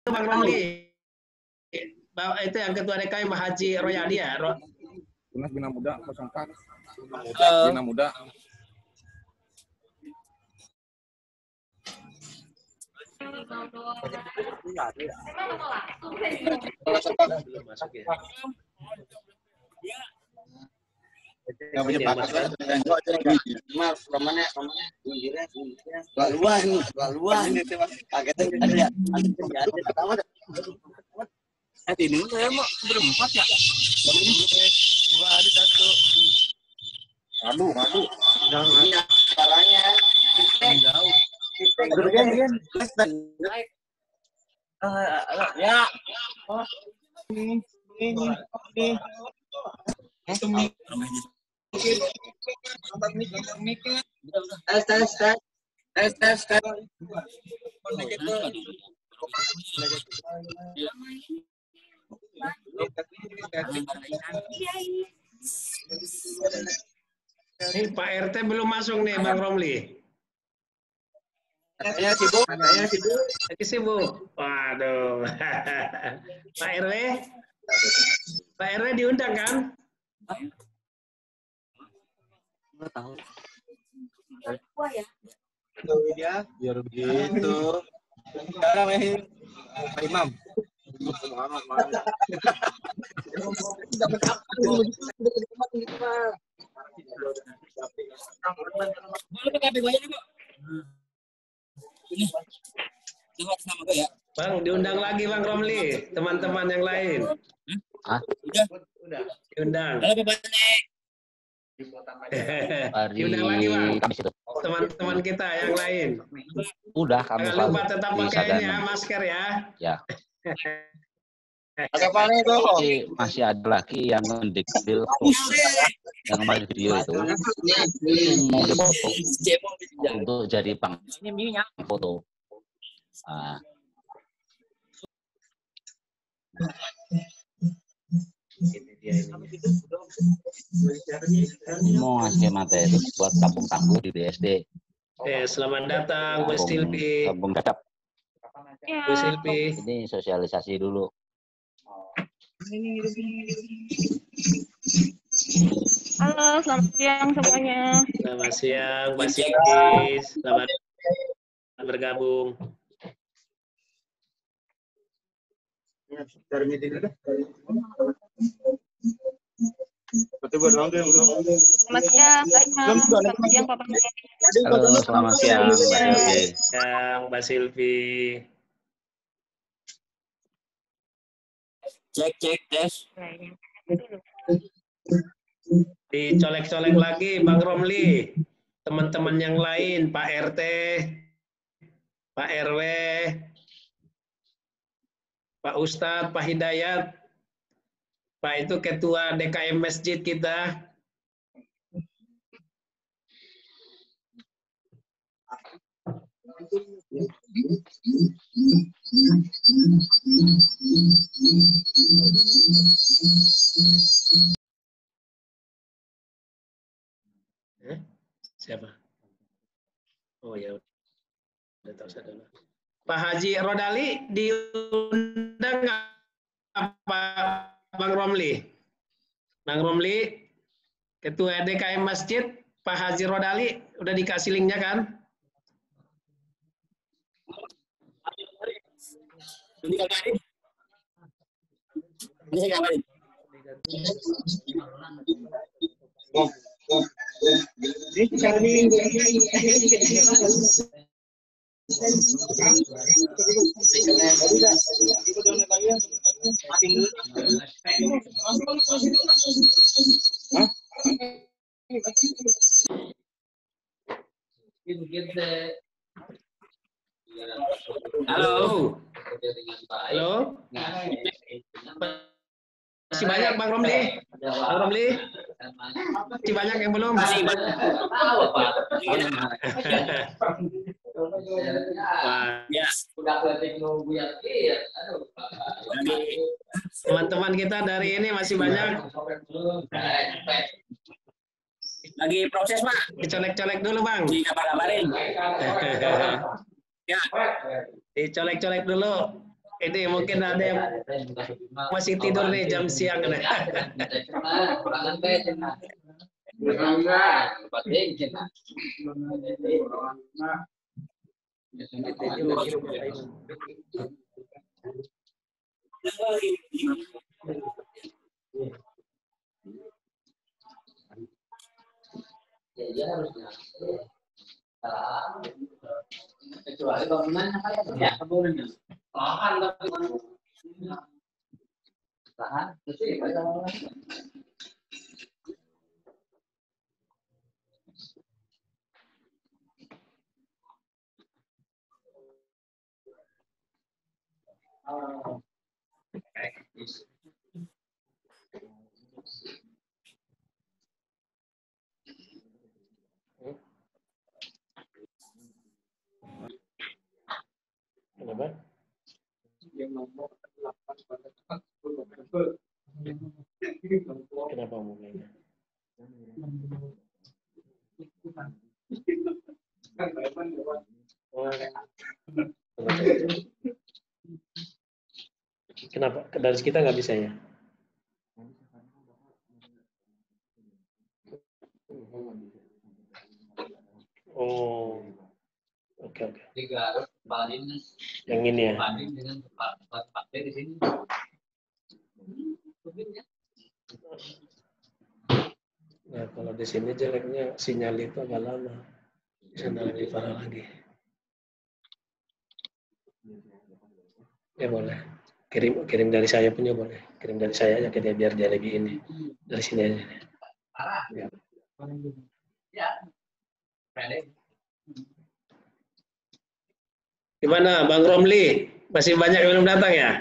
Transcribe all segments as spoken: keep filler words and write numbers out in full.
Bang Romli. Itu yang ketua D K M Haji Royadi ya? Tunas Bina Muda nol empat. Uh, Bina Muda. Yang punya bakat kan? Mas, romanya, romanya, laluan, laluan itu mas. Kagetnya ada, ada pertama. Eh ini saya mau berempat ya. Dua ada satu. Aduh, aduh. Jangan caranya. Jauh. Bagian, bagian. Naik. Ya. Oh. Ini, ini, ini. Itu mik. Tes, tes, tes. Tes, tes, tes. Ini Pak R T belum masuk nih, Bang Romli. Katanya sibuk, katanya sibuk. Lagi sibuk. Waduh. Pak R W? Pak R W diundang kan? Nggak tahu. Ya, biar begitu. Sekarang ini Pak Imam. Bang, diundang lagi Bang Romli, teman-teman yang lain. Hah? Udah? Udah. Diundang. Halo Bapak Nek. Diundang lagi Bang. Teman-teman kita yang lain. Udah, kami Jangan selalu lupa tetap di pakai ini ya, Sagana. masker ya. Ya. Ada apa nih tuh? Masih, masih ada lagi yang mendekil yang kemarin video itu mau dipoto untuk jadi pang foto. Nah. Mau ngasih materi buat kampung tangguh di B S D. Eh, selamat datang Bu Silvi. Kampung Dadap. Bu Silvi. Ini sosialisasi dulu. Halo, selamat siang semuanya. Selamat siang, Mbak Silvi. Selamat bergabung. Cari meeting ada. Betul betul. Selamat siang, Kak Imam. Selamat siang, Papa Nek. Halo, selamat siang, Mbak Silvi. Siang, Mbak Silvi. Cek, cek, tes. Dicolek-colek lagi, Bang Romli. Teman-teman yang lain, Pak R T, Pak R W, Pak Ustadz, Pak Hidayat, Pak itu Ketua D K M Masjid kita. Eh, siapa? Oh ya, udah tahu saya dulu. Pak Haji Rodali diundang nggak Pak Bang Romli? Bang Romli, Ketua D K M Masjid, Pak Haji Rodali, udah dikasih linknya kan? Ini kabarin. Ini kabarin. Halo. Halo. Masih banyak Bang Romli? Bang Romli? Masih banyak yang belum? Masih banyak. Ya. Teman-teman kita dari ini masih banyak. Lagi proses, Pak. Dicolek-colek dulu, Bang. Dikabar-kabarin. Ya. Dicolek-colek dulu. Ini mungkin ada yang masih tidur nih jam siang nih. Kecuali bangunannya kayak ya kebun tahan tapi tahan terus sih Kenapa? Kenapa mulainya? Kenapa? Dari kita nggak bisa ya? Oh, oke oke. Digaruk balin Yang ini ya? balin dengan tempat di sini. Nah, kalau di sini jeleknya sinyal itu agak lama. Sana lebih parah lagi. Ya boleh. Kirim kirim dari saya punya boleh. Kirim dari saya aja ke dia biar dia lebih ini. Dari sini aja. Parah. Ya. Ya. Pendek. Gimana Bang Romli? Masih banyak yang belum datang ya?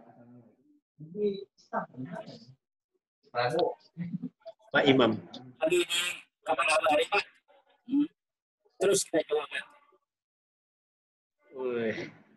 Prabu. Pak Imam. Lagi kabar-kabari Pak. Terus kita coba. Wih.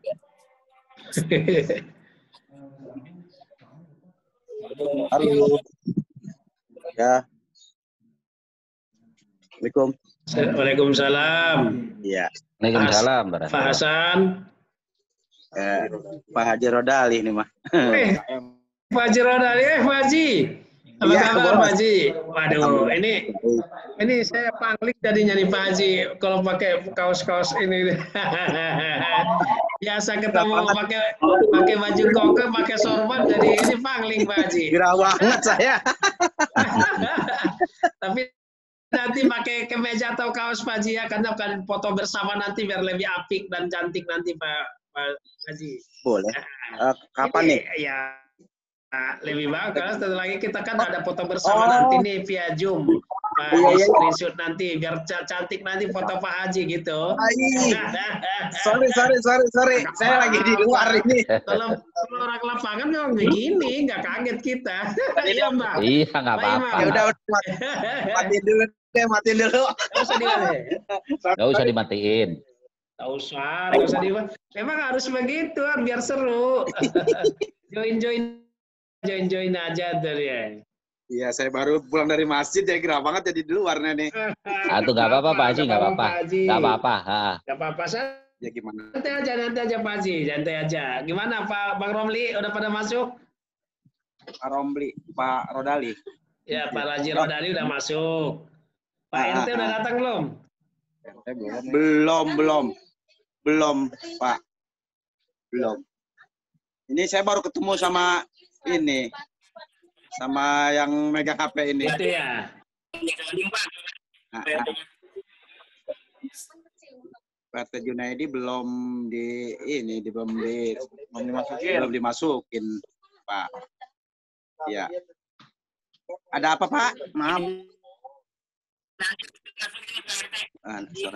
Halo. Ya. Assalamualaikum. Waalaikumsalam. Iya. Waalaikumsalam. Pak Hasan. Eh, Pak Haji Rodali ini mah. Eh, Pak Haji Rodali, eh Pak Haji. Apa Iya, kabar Bos. Pak Haji? Waduh, ini ini saya pangling jadinya nih Pak Haji kalau pakai kaos-kaos ini. Biasa ketemu pakai pakai baju koko, pakai sorban, jadi ini pangling Pak Haji. Gerah banget saya. Tapi nanti pakai kemeja atau kaos Pak Haji ya, karena akan foto bersama nanti biar lebih apik dan cantik nanti Pak, Pak Haji. Boleh. Eh, kapan Ini, nih? Ya nah, lebih bagus karena setelah lagi kita kan ada foto bersama Oh. nanti nih via Zoom. Pak, Iya, iya. screenshot nanti biar ca- cantik nanti foto Pak Haji gitu. Ai. Sorry, sorry, sorry, sorry. Saya lagi di luar ini. Kalau kalau orang lapangan memang begini, nggak kaget kita. Iya Mbak. Iya, nggak Pak apa-apa. Ya udah, udah, mati, mati dulu deh, mati dulu. Nggak usah dimana. Nggak usah dimatiin. Nggak usah, nggak usah dimana. Memang harus begitu, biar seru. Join-join, join-join aja tuh ya. Iya, saya baru pulang dari masjid, jadi gerah banget jadi di luarnya nih. Atau nggak apa-apa Pak Haji, nggak apa-apa. Pak Haji. Nggak apa-apa. Ha. Nggak apa-apa, San. Ya gimana? Nanti aja, nanti aja Pak Haji, santai aja. Gimana Pak Bang Romli, udah pada masuk? Pak Romli, Pak Rodali. Ya, Pak Haji Rodali udah masuk. Pak Ah, Ente ah, udah ah. datang belum? Belum, belum. Belum, Pak. Belum. Ini saya baru ketemu sama ini. Sama yang megang H P ini. Itu ya. Nah, nah. P R T Junaidi belum di ini, di, belum di belum dimasukin, belum dimasukin, Pak. Ya. Ada apa, Pak? Maaf. Ah, suara.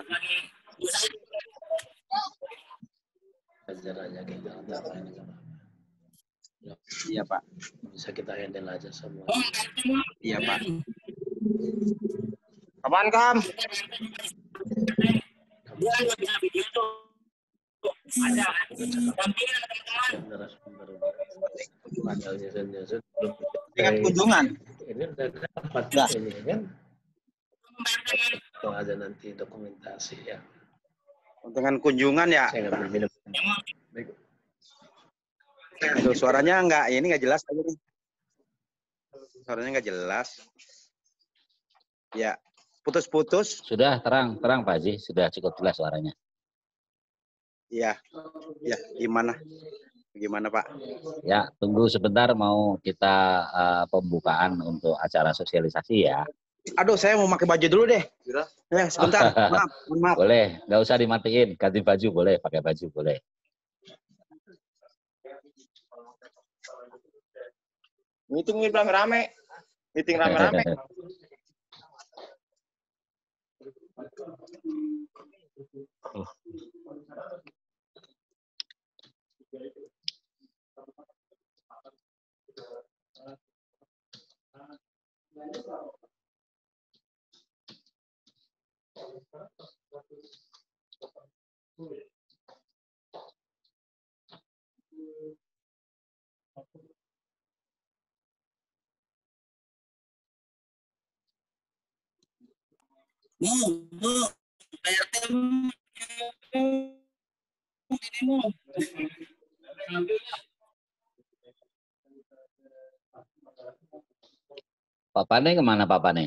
Ajar aja kita, nggak apa-apa, nggak apa-apa. Iya, Pak. Bisa kita handle aja semua. Iya, Pak. Kapan, Kam? Dengan kunjungan. Ini udah dapat Nah. ini kan? Kalau ada nanti dokumentasi ya. Dengan kunjungan ya. Saya nggak minum. Aduh, suaranya nggak, ini nggak jelas aja nih. Suaranya nggak jelas. Ya, putus-putus. Sudah terang, terang Pak Haji, sudah cukup jelas suaranya. Iya, ya gimana? Gimana Pak? Ya, tunggu sebentar mau kita uh, pembukaan untuk acara sosialisasi ya. Aduh, saya mau pakai baju dulu deh. Ya, sebentar. Maaf, maaf. Boleh, nggak usah dimatiin. Ganti baju boleh, pakai baju boleh. Meeting bilang rame. Meeting rame-rame. Oh. Bu, bu, P R T ini mu. Pak Pane kemana Pak Pane?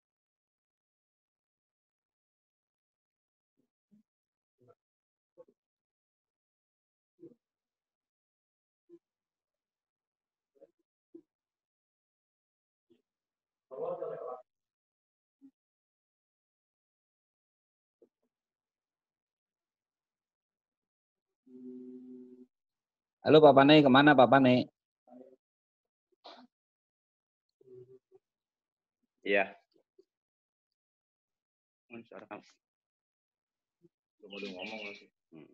Halo Pak Pane, kemana Pak Pane? Iya. Suara kamu. Belum ada ngomong lagi. Hmm.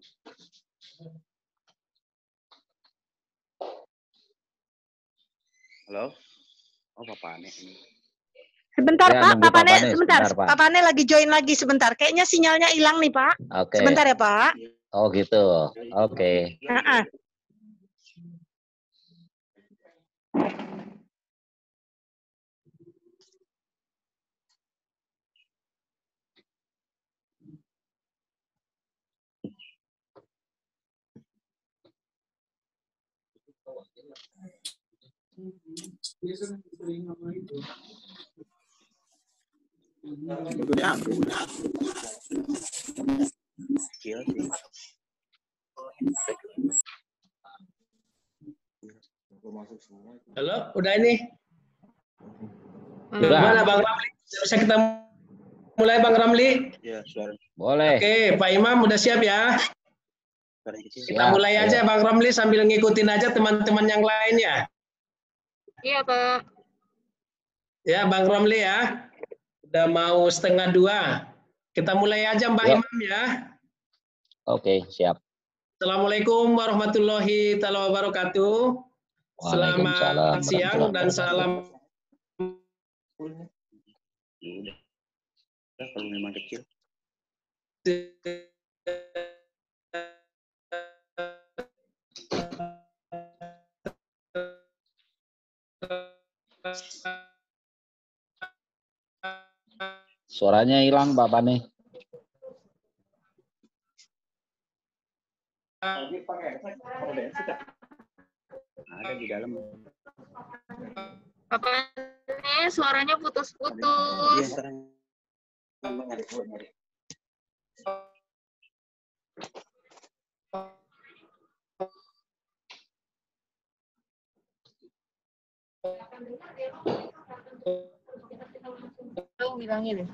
Halo? Oh, Pak Pane ini. Sebentar Ya, Pak, nunggu Pak Pane, Pak Pane, sebentar. sebentar, Pak. Pak Pane lagi join lagi sebentar. Kayaknya sinyalnya hilang nih Pak. Oke. Sebentar ya Pak. Oh gitu. Oke. Uh-uh. Halo, udah ini. Sudah. Gimana Bang Ramli? Bisa kita mulai Bang Ramli? Iya, suara. Boleh. Oke, Pak Imam udah siap ya? Kita Siap, mulai ayo. aja Bang Ramli sambil ngikutin aja teman-teman yang lain ya. Iya Pak. Ya Bang Ramli ya. Udah mau setengah dua. Kita mulai aja Mbak Yuk. Imam ya. Oke, siap. Assalamualaikum warahmatullahi wabarakatuh. Waalaikumsalam Selamat siang dan warahmatullahi salam. Udah, kalau memang kecil. Suaranya hilang Pak Pane. Ada di dalam. Pak Pane, suaranya Iya, putus-putus. sekarang. Bilangin.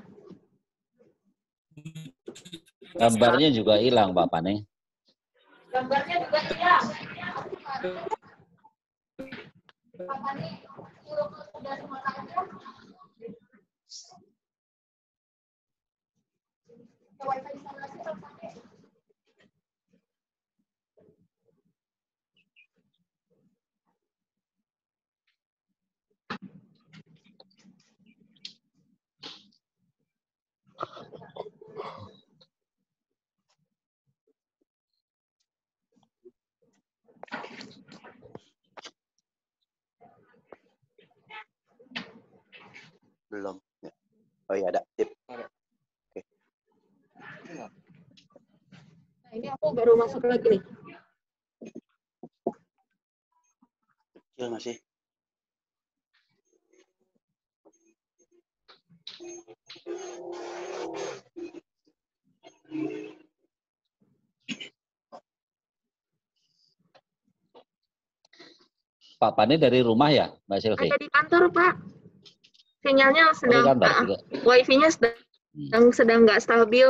Gambarnya juga hilang Pak Pane. Gambarnya juga hilang. Pak Pane, sudah semua aja. Wifi instalasi Pak Pane. Belum. Oh iya, ada. Tip. Oke. Nah, ini aku baru masuk lagi nih. Kecil masih. Pak Pani dari rumah ya, Mbak Silvi? Ada di kantor, Pak. Sinyalnya Oh, di sedang, kantor ah, juga. wifi-nya sedang sedang sedang nggak stabil.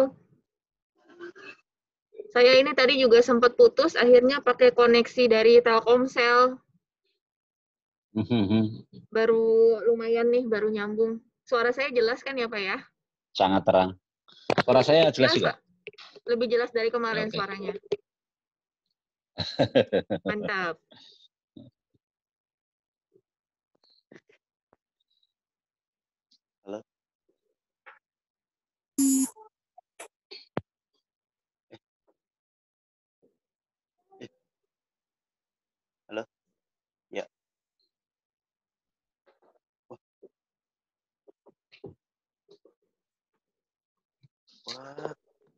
Saya ini tadi juga sempat putus, akhirnya pakai koneksi dari Telkomsel. Hmm. Baru lumayan nih, baru nyambung. Suara saya jelas kan ya, Pak ya? Sangat terang. Suara saya jelas juga? Pak. Lebih jelas dari kemarin Oke. suaranya. Mantap. Halo. Eh. Eh. Halo. Ya. Wah. Wah.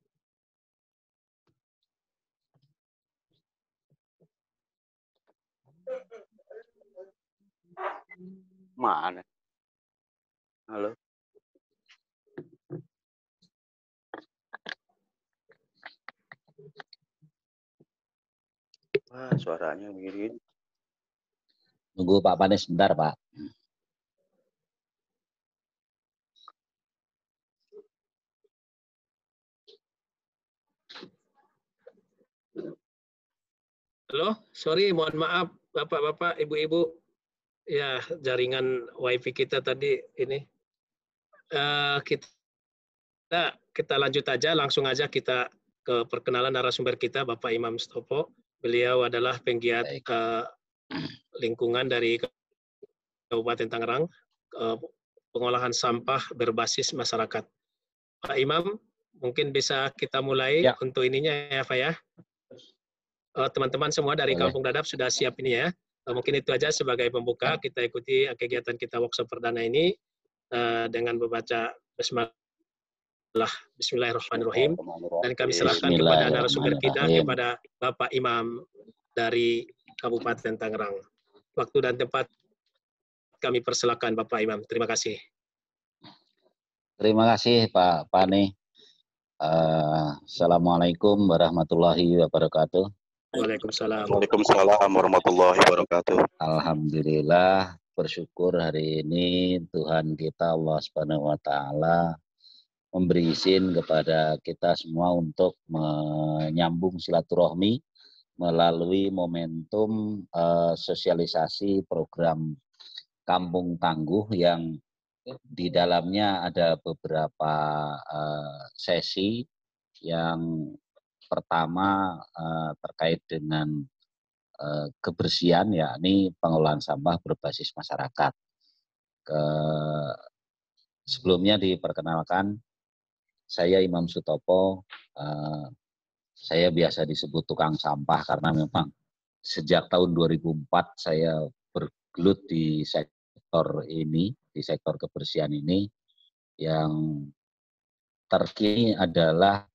Mana? Halo. Wah, suaranya begini. Nunggu Pak Pani sebentar, Pak. Halo, sorry, mohon maaf Bapak-bapak, Ibu-ibu. Ya, jaringan wifi kita tadi ini. Uh, kita kita lanjut aja, langsung aja kita ke perkenalan narasumber kita, Bapak Imam Stopo. Beliau adalah penggiat uh, lingkungan dari Kabupaten Tangerang, uh, pengolahan sampah berbasis masyarakat. Pak Imam, mungkin bisa kita mulai ya. Untuk ininya ya, Pak ya. Teman-teman uh, semua dari Boleh. Kampung Dadap sudah siap ini ya. Uh, mungkin itu aja sebagai pembuka, kita ikuti kegiatan kita workshop perdana ini uh, dengan membaca Bismillah. Bismillahirrahmanirrahim. Dan kami serahkan kepada narasumber kita, kepada Bapak Imam dari Kabupaten Tangerang. Waktu dan tempat kami persilakan Bapak Imam. Terima kasih. Terima kasih Pak Pani. Uh, Assalamualaikum warahmatullahi wabarakatuh. Waalaikumsalam. Waalaikumsalam warahmatullahi wabarakatuh. Alhamdulillah, bersyukur hari ini Tuhan kita Allah Subhanahu wa taala memberi izin kepada kita semua untuk menyambung silaturahmi melalui momentum uh, sosialisasi program Kampung Tangguh yang di dalamnya ada beberapa uh, sesi. Yang pertama uh, terkait dengan uh, kebersihan, yakni pengolahan sampah berbasis masyarakat. Ke, sebelumnya diperkenalkan, saya Imam Sutopo, uh, saya biasa disebut tukang sampah karena memang sejak tahun dua ribu empat saya bergelut di sektor ini, di sektor kebersihan ini. Yang terkini adalah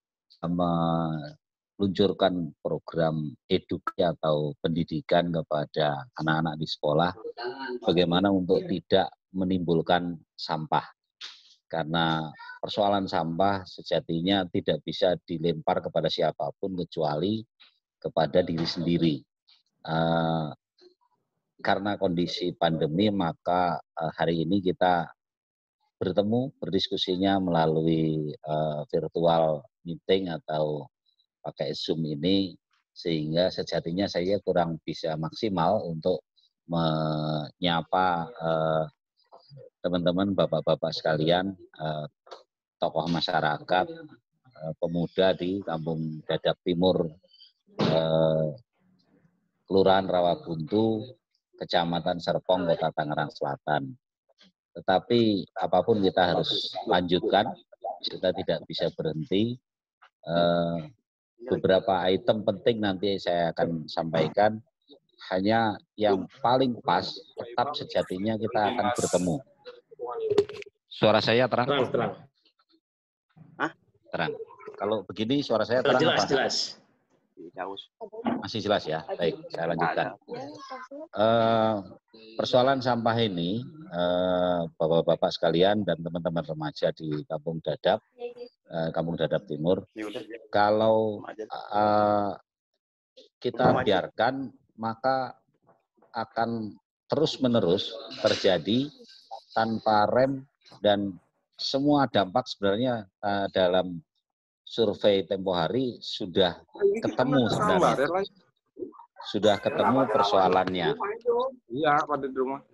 meluncurkan program edukasi atau pendidikan kepada anak-anak di sekolah, bagaimana untuk tidak menimbulkan sampah. Karena persoalan sampah sejatinya tidak bisa dilempar kepada siapapun kecuali kepada diri sendiri. Uh, karena kondisi pandemi, maka uh, hari ini kita bertemu, berdiskusinya melalui uh, virtual meeting atau pakai Zoom ini, sehingga sejatinya saya kurang bisa maksimal untuk menyapa uh, teman-teman, bapak-bapak sekalian, eh, tokoh masyarakat, eh, pemuda di Kampung Dadap Timur, eh, Kelurahan Rawabuntu, Kecamatan Serpong, Kota Tangerang Selatan. Tetapi apapun kita harus lanjutkan, kita tidak bisa berhenti. Eh, beberapa item penting nanti saya akan sampaikan, hanya yang paling pas, tetap sejatinya kita akan bertemu. Suara saya terang? Terang, terang. Hah? Terang. Kalau begini suara saya terang jelas, apa? Jelas, Masih jelas ya? Baik, saya lanjutkan. Uh, persoalan sampah ini, uh, Bapak-Bapak sekalian dan teman-teman remaja di Kampung Dadap, uh, Kampung Dadap Timur, kalau uh, kita biarkan, maka akan terus-menerus terjadi tanpa rem, dan semua dampak sebenarnya uh, dalam survei tempo hari sudah ketemu sebenarnya. Sudah ketemu persoalannya. Iya, pada di rumah.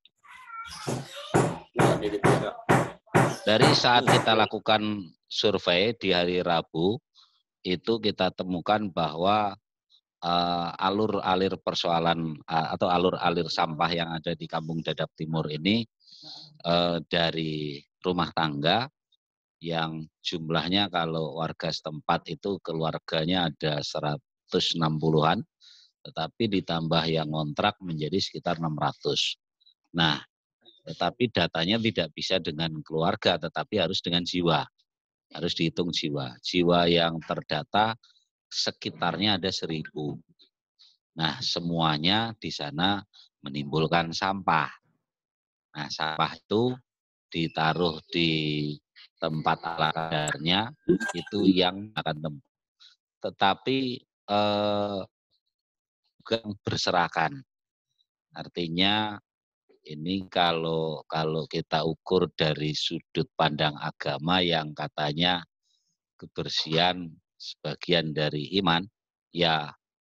Dari saat kita lakukan survei di hari Rabu, itu kita temukan bahwa uh, alur-alir persoalan uh, atau alur-alir sampah yang ada di Kampung Dadap Timur ini uh, dari rumah tangga yang jumlahnya kalau warga setempat itu keluarganya ada seratus enam puluhan, tetapi ditambah yang ngontrak menjadi sekitar enam ratus. Nah, tetapi datanya tidak bisa dengan keluarga, tetapi harus dengan jiwa. Harus dihitung jiwa. Jiwa yang terdata sekitarnya ada seribu. Nah, semuanya di sana menimbulkan sampah. Nah, sampah itu ditaruh di tempat ala kadarnya, itu yang akan tempat. Tetapi eh, juga berserakan. Artinya ini kalau kalau kita ukur dari sudut pandang agama yang katanya kebersihan sebagian dari iman, ya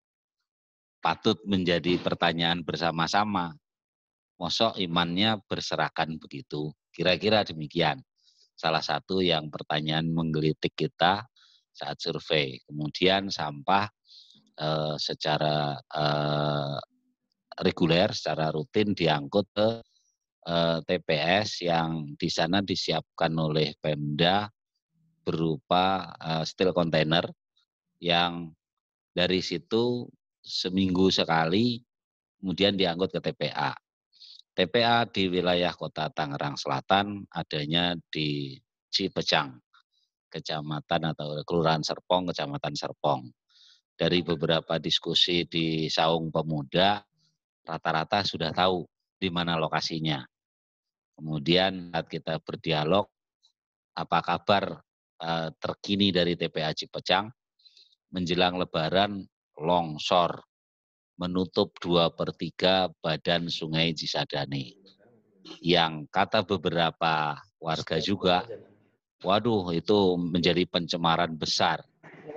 patut menjadi pertanyaan bersama-sama. Mosok imannya berserakan begitu? Kira-kira demikian. Salah satu yang pertanyaan menggelitik kita saat survei. Kemudian sampah eh, secara eh, reguler, secara rutin diangkut ke eh, T P S yang di sana disiapkan oleh Pemda berupa eh, steel container yang dari situ seminggu sekali kemudian diangkut ke T P A. T P A di wilayah Kota Tangerang Selatan adanya di Cipecang, Kecamatan atau Kelurahan Serpong, Kecamatan Serpong. Dari beberapa diskusi di Saung Pemuda, rata-rata sudah tahu di mana lokasinya. Kemudian saat kita berdialog, apa kabar eh, terkini dari T P A Cipecang, menjelang Lebaran longsor menutup dua per tiga badan Sungai Cisadane. Yang kata beberapa warga juga, waduh itu menjadi pencemaran besar.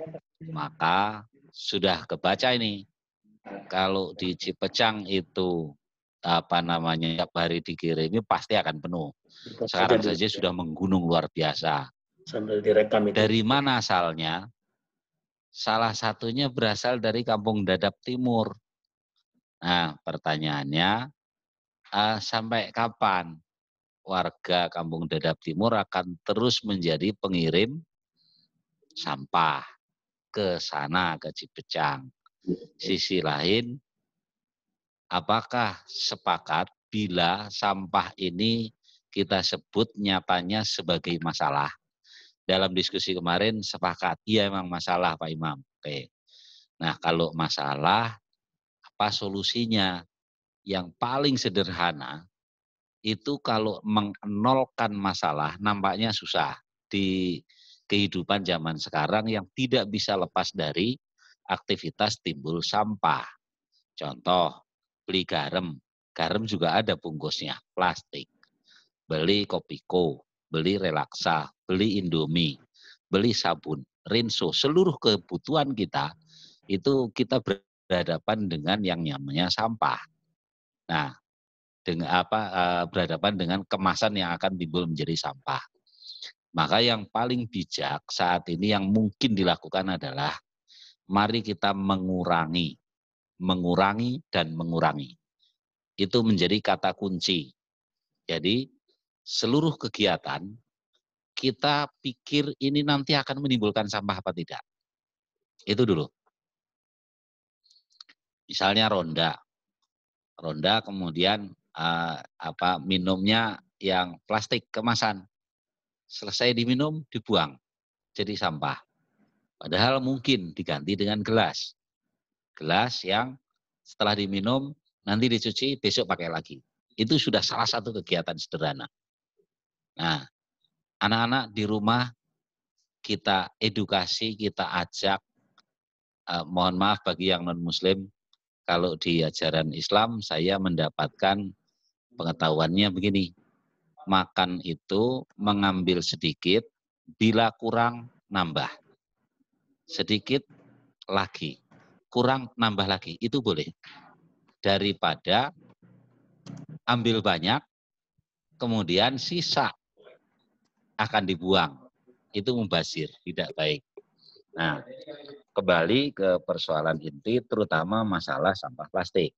Maka sudah kebaca ini, kalau di Cipecang itu apa namanya tiap hari dikirimi pasti akan penuh. Sekarang saja sudah menggunung luar biasa. Sambil direkam itu. Dari mana asalnya? Salah satunya berasal dari Kampung Dadap Timur. Nah, pertanyaannya, uh, sampai kapan warga Kampung Dadap Timur akan terus menjadi pengirim sampah ke sana, ke Cipecang? Sisi lain, apakah sepakat bila sampah ini kita sebut nyatanya sebagai masalah? Dalam diskusi kemarin sepakat, iya memang masalah Pak Imam. Oke. Nah, kalau masalah, apa solusinya? Yang paling sederhana itu kalau mengenolkan masalah nampaknya susah di kehidupan zaman sekarang yang tidak bisa lepas dari aktivitas timbul sampah. Contoh, beli garam. Garam juga ada bungkusnya, plastik. Beli Kopiko, beli Relaxa, beli Indomie, beli sabun, Rinso, seluruh kebutuhan kita itu kita berhadapan dengan yang namanya sampah. Nah, dengan apa uh, berhadapan dengan kemasan yang akan timbul menjadi sampah. Maka yang paling bijak saat ini yang mungkin dilakukan adalah mari kita mengurangi, mengurangi dan mengurangi. Itu menjadi kata kunci. Jadi seluruh kegiatan kita pikir ini nanti akan menimbulkan sampah apa tidak. Itu dulu. Misalnya ronda. Ronda kemudian uh, apa minumnya yang plastik kemasan. Selesai diminum dibuang jadi sampah. Padahal mungkin diganti dengan gelas. Gelas yang setelah diminum, nanti dicuci, besok pakai lagi. Itu sudah salah satu kegiatan sederhana. Nah, anak-anak di rumah kita edukasi, kita ajak. Eh, mohon maaf bagi yang non-muslim, kalau di ajaran Islam saya mendapatkan pengetahuannya begini. Makan itu mengambil sedikit, bila kurang nambah. Sedikit lagi, kurang nambah lagi, itu boleh. Daripada ambil banyak, kemudian sisa akan dibuang. Itu mubazir, tidak baik. Nah, kembali ke persoalan inti, terutama masalah sampah plastik.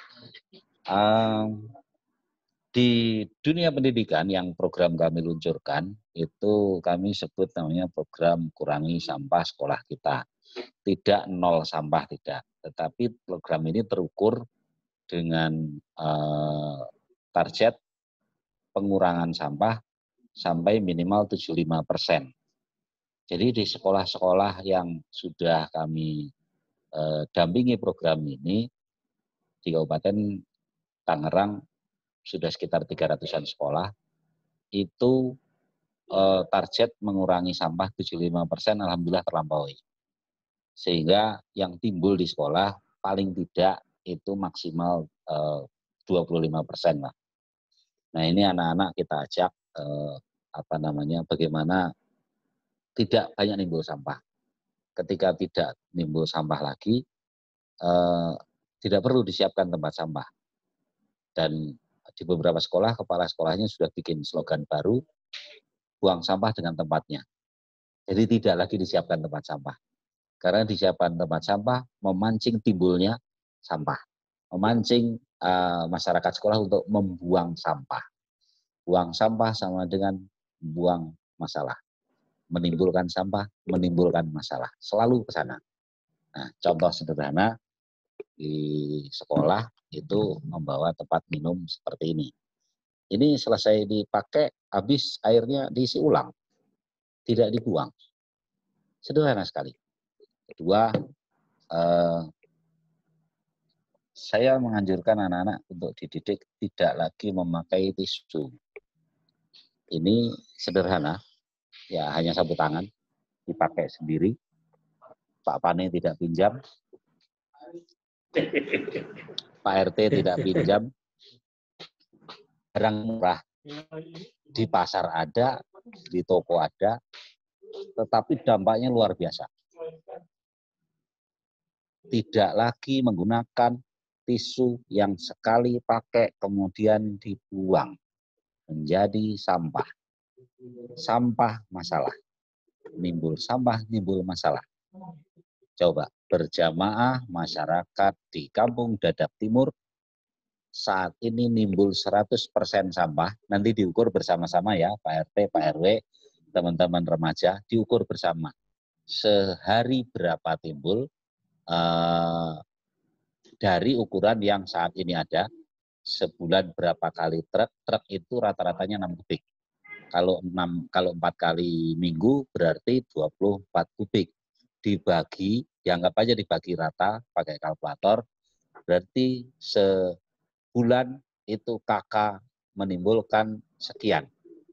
Um, di dunia pendidikan yang program kami luncurkan, itu kami sebut namanya program kurangi sampah sekolah kita. Tidak nol sampah, tidak. Tetapi program ini terukur dengan uh, target pengurangan sampah sampai minimal tujuh puluh lima persen. Jadi di sekolah-sekolah yang sudah kami uh, dampingi program ini, di Kabupaten Tangerang sudah sekitar tiga ratusan sekolah, itu eh, target mengurangi sampah tujuh puluh lima persen alhamdulillah terlampaui. Sehingga yang timbul di sekolah paling tidak itu maksimal eh, dua puluh lima persen lah. Nah, ini anak-anak kita ajak eh, apa namanya bagaimana tidak banyak nimbul sampah. Ketika tidak nimbul sampah lagi, eh, tidak perlu disiapkan tempat sampah. Dan di beberapa sekolah, kepala sekolahnya sudah bikin slogan baru, buang sampah dengan tempatnya. Jadi tidak lagi disiapkan tempat sampah. Karena disiapkan tempat sampah, memancing timbulnya sampah. Memancing uh, masyarakat sekolah untuk membuang sampah. Buang sampah sama dengan buang masalah. Menimbulkan sampah, menimbulkan masalah. Selalu ke sana. Nah, contoh sederhana, di sekolah itu membawa tempat minum seperti ini. Ini selesai dipakai, habis airnya diisi ulang, tidak dibuang. Sederhana sekali. Kedua, eh, saya menganjurkan anak-anak untuk dididik tidak lagi memakai tisu. Ini sederhana, ya hanya sapu tangan, dipakai sendiri. Pak Pane tidak pinjam, Pak R T tidak pinjam. Barang murah di pasar ada, di toko ada, tetapi dampaknya luar biasa. Tidak lagi menggunakan tisu yang sekali pakai kemudian dibuang menjadi sampah. Sampah masalah. Nimbul sampah, nimbul masalah. Coba berjamaah masyarakat di Kampung Dadap Timur saat ini nimbul seratus persen sampah, nanti diukur bersama-sama ya, Pak R T, Pak R W, teman-teman remaja, diukur bersama. Sehari berapa timbul, eh, dari ukuran yang saat ini ada, sebulan berapa kali truk, truk itu rata-ratanya enam kubik. Kalau enam, kalau empat kali minggu berarti dua puluh empat kubik. Dibagi, dianggap aja dibagi rata pakai kalkulator, berarti se bulan itu K K menimbulkan sekian.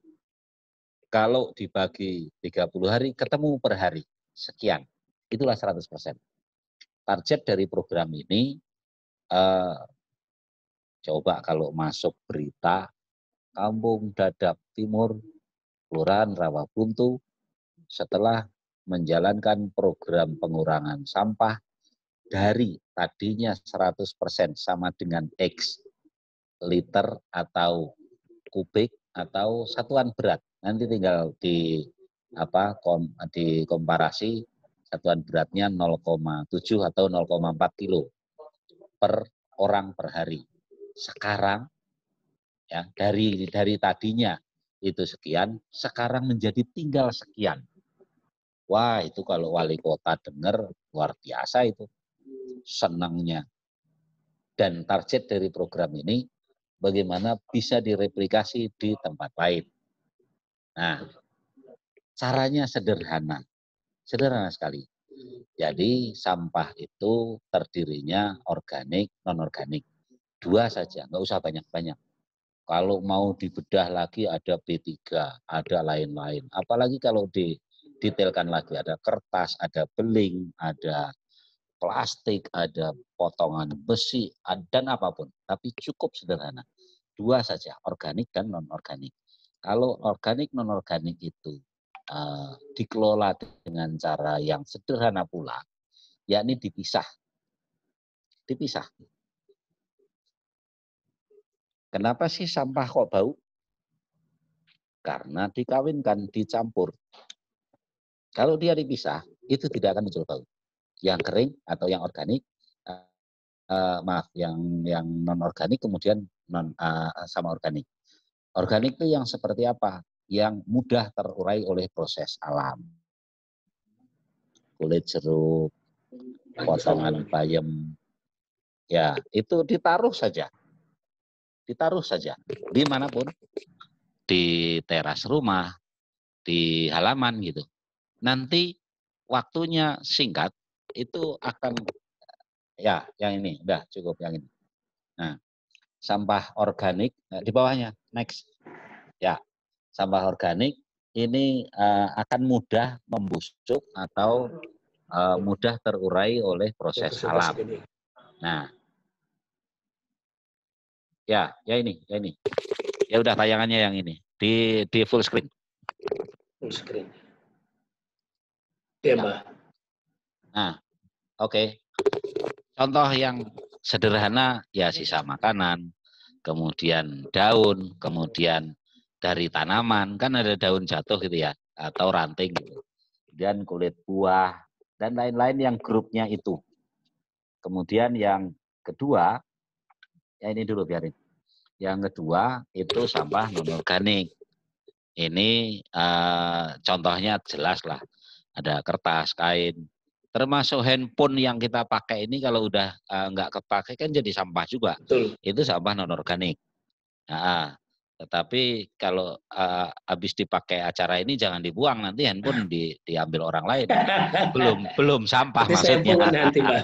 Kalau dibagi tiga puluh hari, ketemu per hari, sekian. Itulah seratus persen. Target dari program ini, eh, coba kalau masuk berita, Kampung Dadap Timur, Kelurahan Rawabuntu, setelah menjalankan program pengurangan sampah, dari tadinya seratus persen sama dengan X liter atau kubik atau satuan berat. Nanti tinggal di apa kom, di komparasi satuan beratnya nol koma tujuh atau nol koma empat kilo per orang per hari. Sekarang ya dari dari tadinya itu sekian, sekarang menjadi tinggal sekian. Wah, itu kalau wali kota dengar luar biasa itu. Senangnya. Dan target dari program ini bagaimana bisa direplikasi di tempat lain. Nah, caranya sederhana. Sederhana sekali. Jadi sampah itu terdirinya organik, non-organik. Dua saja, nggak usah banyak-banyak. Kalau mau dibedah lagi ada B tiga, ada lain-lain. Apalagi kalau didetailkan lagi, ada kertas, ada beling, ada plastik, ada potongan besi, dan apapun. Tapi cukup sederhana. Dua saja, organik dan non-organik. Kalau organik, non-organik itu Uh, dikelola dengan cara yang sederhana pula, yakni dipisah. Dipisah. Kenapa sih sampah kok bau? Karena dikawinkan, dicampur. Kalau dia dipisah, itu tidak akan muncul bau. Yang kering atau yang organik, uh, uh, maaf, yang yang non-organik kemudian non uh, sama organik. Organik itu yang seperti apa? Yang mudah terurai oleh proses alam. Kulit jeruk, potongan bayam, ya itu ditaruh saja. Ditaruh saja, dimanapun. Di teras rumah, di halaman gitu. Nanti waktunya singkat, itu akan, ya yang ini, udah cukup yang ini. Nah, sampah organik, di bawahnya, next. Ya, sampah organik ini uh, akan mudah membusuk atau uh, mudah terurai oleh proses alam. Nah, ya, ya ini, ya ini. Ya udah tayangannya yang ini di di full screen. Full screen. Ya, Mbak. Nah, oke. Okay. Contoh yang sederhana ya sisa makanan, kemudian daun, kemudian dari tanaman, kan ada daun jatuh gitu ya, atau ranting gitu. Dan kulit buah, dan lain-lain yang grupnya itu. Kemudian yang kedua, ya ini dulu biarin. Yang kedua itu sampah non-organik. Ini eh, contohnya jelas lah. Ada kertas, kain. Termasuk handphone yang kita pakai ini kalau udah eh, nggak kepakai kan jadi sampah juga. Betul. Itu sampah non-organik. Nah, tetapi kalau uh, habis dipakai acara ini jangan dibuang, nanti handphone di, diambil orang lain. Belum belum sampah nanti maksudnya. Saya nanti, Mbak.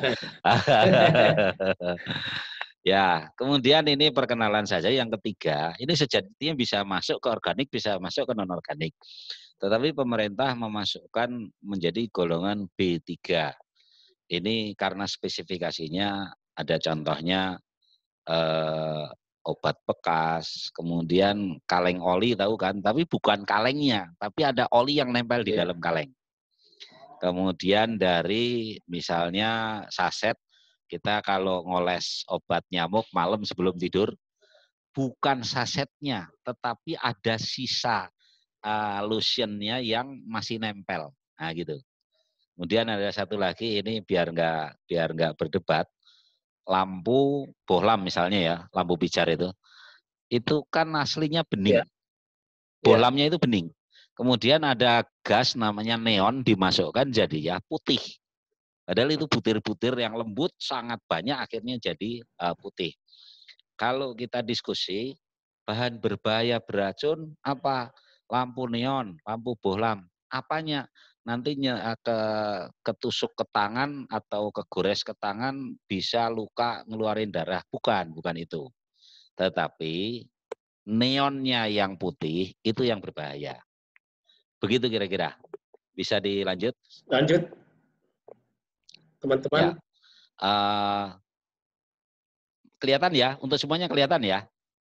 Ya, kemudian ini perkenalan saja. Yang ketiga, ini sejatinya bisa masuk ke organik, bisa masuk ke non-organik. Tetapi pemerintah memasukkan menjadi golongan B tiga. Ini karena spesifikasinya ada contohnya eh, obat bekas, kemudian kaleng oli tahu kan, tapi bukan kalengnya, tapi ada oli yang nempel di dalam kaleng. Kemudian dari misalnya saset, kita kalau ngoles obat nyamuk malam sebelum tidur, bukan sasetnya, tetapi ada sisa uh, lotionnya yang masih nempel. Nah gitu. Kemudian ada satu lagi, ini biar nggak biar nggak berdebat, lampu bohlam misalnya ya, lampu pijar itu, itu kan aslinya bening. Yeah. Bohlamnya itu bening. Kemudian ada gas namanya neon dimasukkan jadi ya putih. Padahal itu butir-butir yang lembut sangat banyak akhirnya jadi uh, putih. Kalau kita diskusi bahan berbahaya beracun apa? Lampu neon, lampu bohlam. Apanya? Nantinya ke ketusuk ke tangan atau kegores ke tangan bisa luka ngeluarin darah. Bukan, bukan itu. Tetapi neonnya yang putih itu yang berbahaya. Begitu kira-kira. Bisa dilanjut? Lanjut. Teman-teman. Ya. Uh, kelihatan ya? Untuk semuanya kelihatan ya?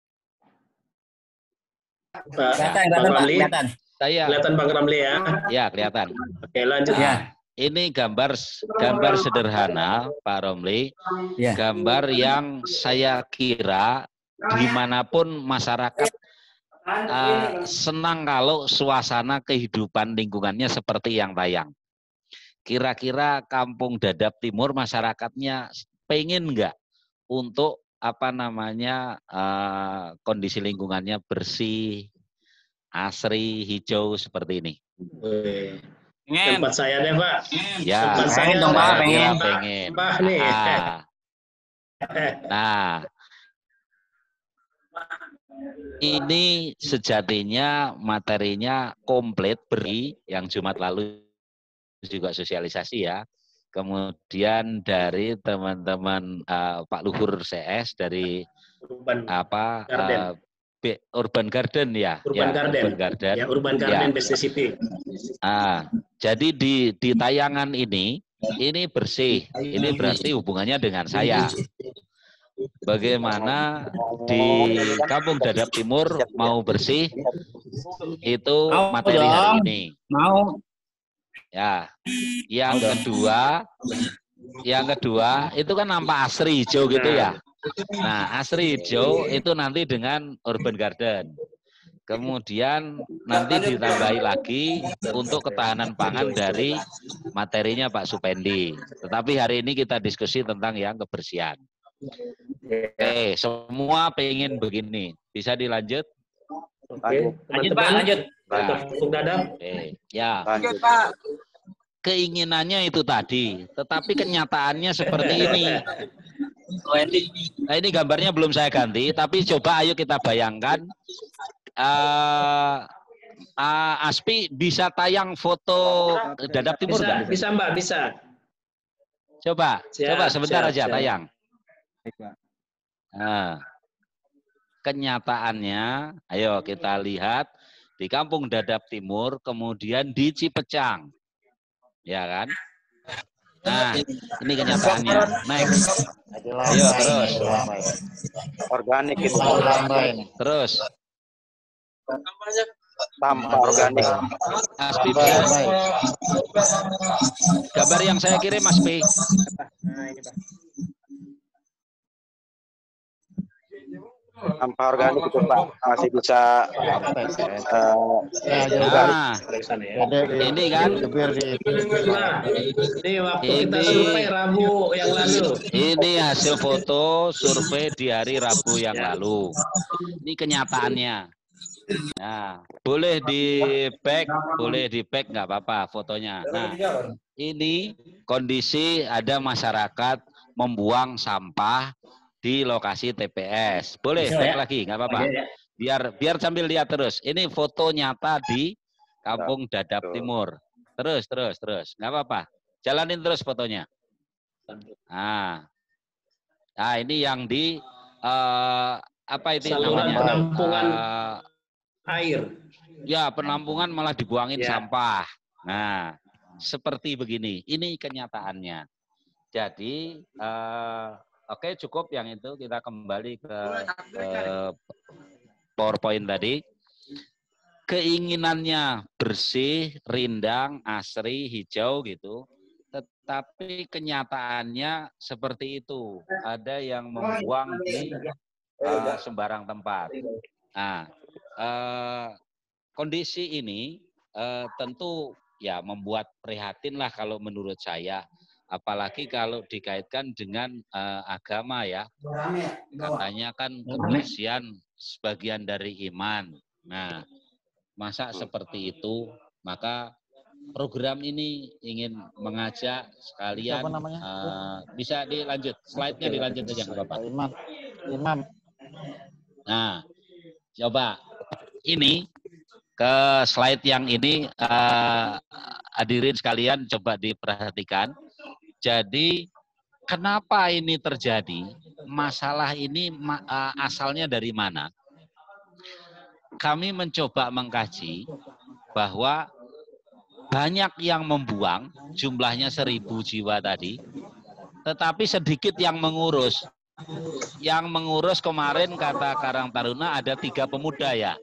Pak, kelihatan, Bang kelihatan, Ramli. kelihatan. Saya. Kelihatan Bang Ramli ya? Ya, kelihatan. Oke, lanjut. Nah, ya. Ini gambar gambar sederhana, Pak Romli. Ya. Gambar yang saya kira dimanapun masyarakat uh, senang kalau suasana kehidupan lingkungannya seperti yang tayang. Kira-kira Kampung Dadap Timur masyarakatnya pengen nggak untuk apa namanya uh, kondisi lingkungannya bersih, asri, hijau seperti ini? Wih. Tempat saya deh, Pak. Ya, tempat saya dong, Pak, pengen. pengen. Pak nih. Ah. Nah, ini sejatinya materinya komplit beri yang Jumat lalu juga sosialisasi ya. kemudian dari teman-teman uh, Pak Luhur C S dari Urban apa Garden. uh, B, Urban Garden ya, Urban ya, Garden. Urban Garden, ya, Urban Garden ya. B C City. Ah, jadi di di tayangan ini ini bersih, ini berarti hubungannya dengan saya. Bagaimana di Kampung Dadap Timur mau bersih itu materi hari ini. Mau. Ya, yang kedua, yang kedua itu kan nampak asri hijau gitu ya. Nah, asri hijau itu nanti dengan Urban Garden. Kemudian nanti ditambahi lagi untuk ketahanan pangan dari materinya Pak Supendi. Tetapi hari ini kita diskusi tentang yang kebersihan. Oke, semua pengen begini. Bisa dilanjut? Oke, Lanjut Pak, lanjut. Kampung Dadap. Oke, ya. Lanjut. Keinginannya itu tadi, tetapi kenyataannya seperti ini. Nah, ini gambarnya belum saya ganti, tapi coba ayo kita bayangkan. Uh, uh, Aspi bisa tayang foto Dadap Timur nggak? Bisa, bisa Mbak, bisa. Coba, Siap, coba sebentar siap, aja siap. tayang. Nah, kenyataannya, ayo kita lihat di Kampung Dadap Timur, kemudian di Cipecang, ya kan? Nah, ini kenyataannya. Next. Ayo terus. Organik itu. Terus. Sampah organik. Aspi, gambar yang saya kirim Mas P. Sampah organik itu Pak masih bisa. Uh, nah, ini kan. Nah, ini waktu Ini, kita survei Rabu yang lalu. Ini hasil foto survei di hari Rabu yang lalu. Ini kenyataannya. Nah, boleh di back, boleh di back nggak apa-apa fotonya. Nah, ini kondisi ada masyarakat membuang sampah di lokasi T P S. Boleh back lagi, nggak apa-apa. Biar biar sambil lihat terus. Ini foto nyata di Kampung Dadap Timur. Terus, terus, terus. Nggak apa-apa. Jalanin terus fotonya. Nah, nah ini yang di uh, apa itu Saluran namanya? penampungan Uh, air. Ya, penampungan malah dibuangin Ya. sampah. Nah, seperti begini. Ini kenyataannya. Jadi, uh, oke okay, cukup yang itu. Kita kembali ke, ke PowerPoint tadi. Keinginannya bersih, rindang, asri, hijau gitu. Tetapi kenyataannya seperti itu. Ada yang membuang di uh, sembarang tempat. Nah, uh, kondisi ini uh, tentu ya membuat prihatin lah kalau menurut saya. Apalagi kalau dikaitkan dengan uh, agama ya. Katanya kan kebersihan sebagian dari iman. Nah, masa seperti itu, maka program ini ingin mengajak sekalian uh, bisa dilanjut, slide-nya dilanjut aja nggak apa-apa. Imam. Imam. Nah, coba ini ke slide yang ini uh, hadirin sekalian coba diperhatikan. Jadi kenapa ini terjadi? Masalah ini uh, asalnya dari mana? Kami mencoba mengkaji bahwa banyak yang membuang, jumlahnya seribu jiwa tadi, tetapi sedikit yang mengurus. Yang mengurus kemarin kata Karang Taruna ada tiga pemuda ya.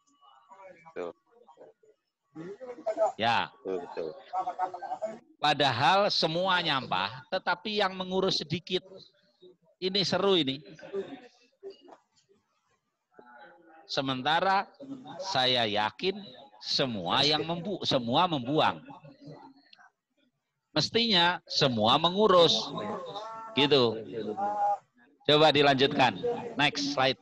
Ya. Padahal semua nyampah, tetapi yang mengurus sedikit. Ini seru ini. Sementara saya yakin semua yang membu semua membuang. Mestinya semua mengurus. Gitu. Coba dilanjutkan. Next slide.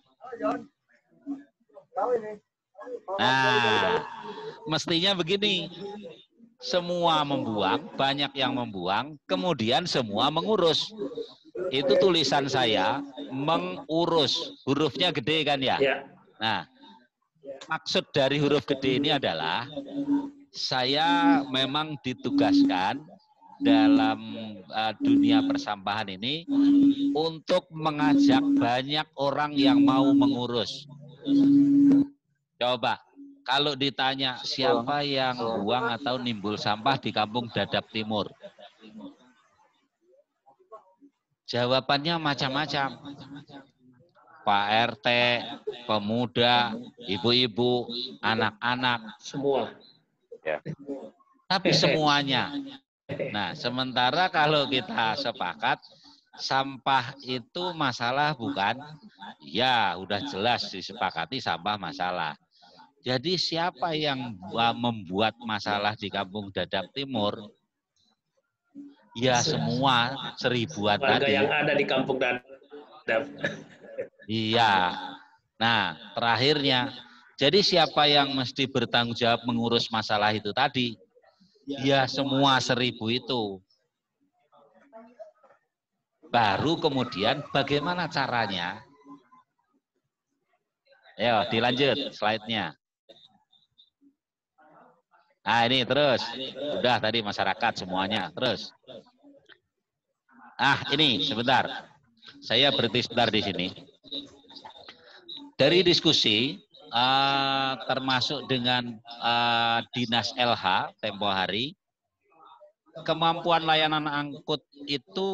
Nah, mestinya begini. Semua membuang, banyak yang membuang, kemudian semua mengurus. Itu tulisan saya, mengurus. Hurufnya gede kan ya? Nah, maksud dari huruf gede ini adalah saya memang ditugaskan dalam uh, dunia persampahan ini untuk mengajak banyak orang yang mau mengurus. Coba, kalau ditanya siapa yang buang atau nimbul sampah di Kampung Dadap Timur? Jawabannya macam-macam. Pak R T, pemuda, ibu-ibu, anak-anak. Semua. Ya. Tapi semuanya. Nah, sementara kalau kita sepakat, sampah itu masalah bukan? Ya, udah jelas disepakati sampah masalah. Jadi siapa yang membuat masalah di Kampung Dadap Timur? Ya semua seribuan warga tadi. yang ada di Kampung Dadap. Iya. Nah, terakhirnya, jadi siapa yang mesti bertanggung jawab mengurus masalah itu tadi? Ya semua seribu itu. Baru kemudian bagaimana caranya? Ayo dilanjut slide-nya. Nah ini terus. Udah tadi masyarakat semuanya. Terus. Ah ini sebentar. Saya berhenti sebentar di sini. Dari diskusi, uh, termasuk dengan uh, Dinas L H tempo hari, kemampuan layanan angkut itu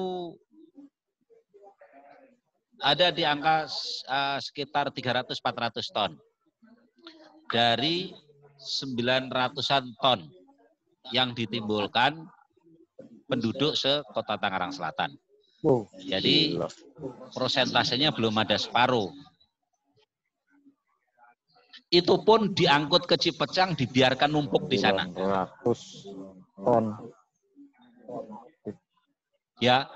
ada di angka uh, sekitar tiga ratus sampai empat ratus ton. Dari sembilan ratusan ton yang ditimbulkan penduduk se-Kota Tangerang Selatan. Jadi prosentasenya belum ada separuh. Itu pun diangkut ke Cipecang, dibiarkan numpuk di sana. sembilan ratus ton. Ya.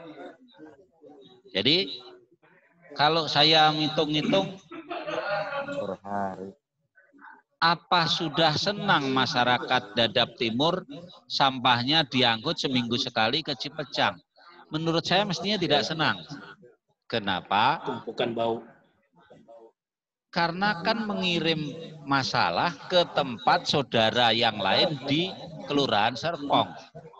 Jadi kalau saya ngitung-ngitung Per hari. apa sudah senang masyarakat Dadap Timur sampahnya diangkut seminggu sekali ke Cipecang? Menurut saya mestinya tidak senang. Kenapa? Tumpukan bau. Karena kan mengirim masalah ke tempat saudara yang lain di Kelurahan Serpong.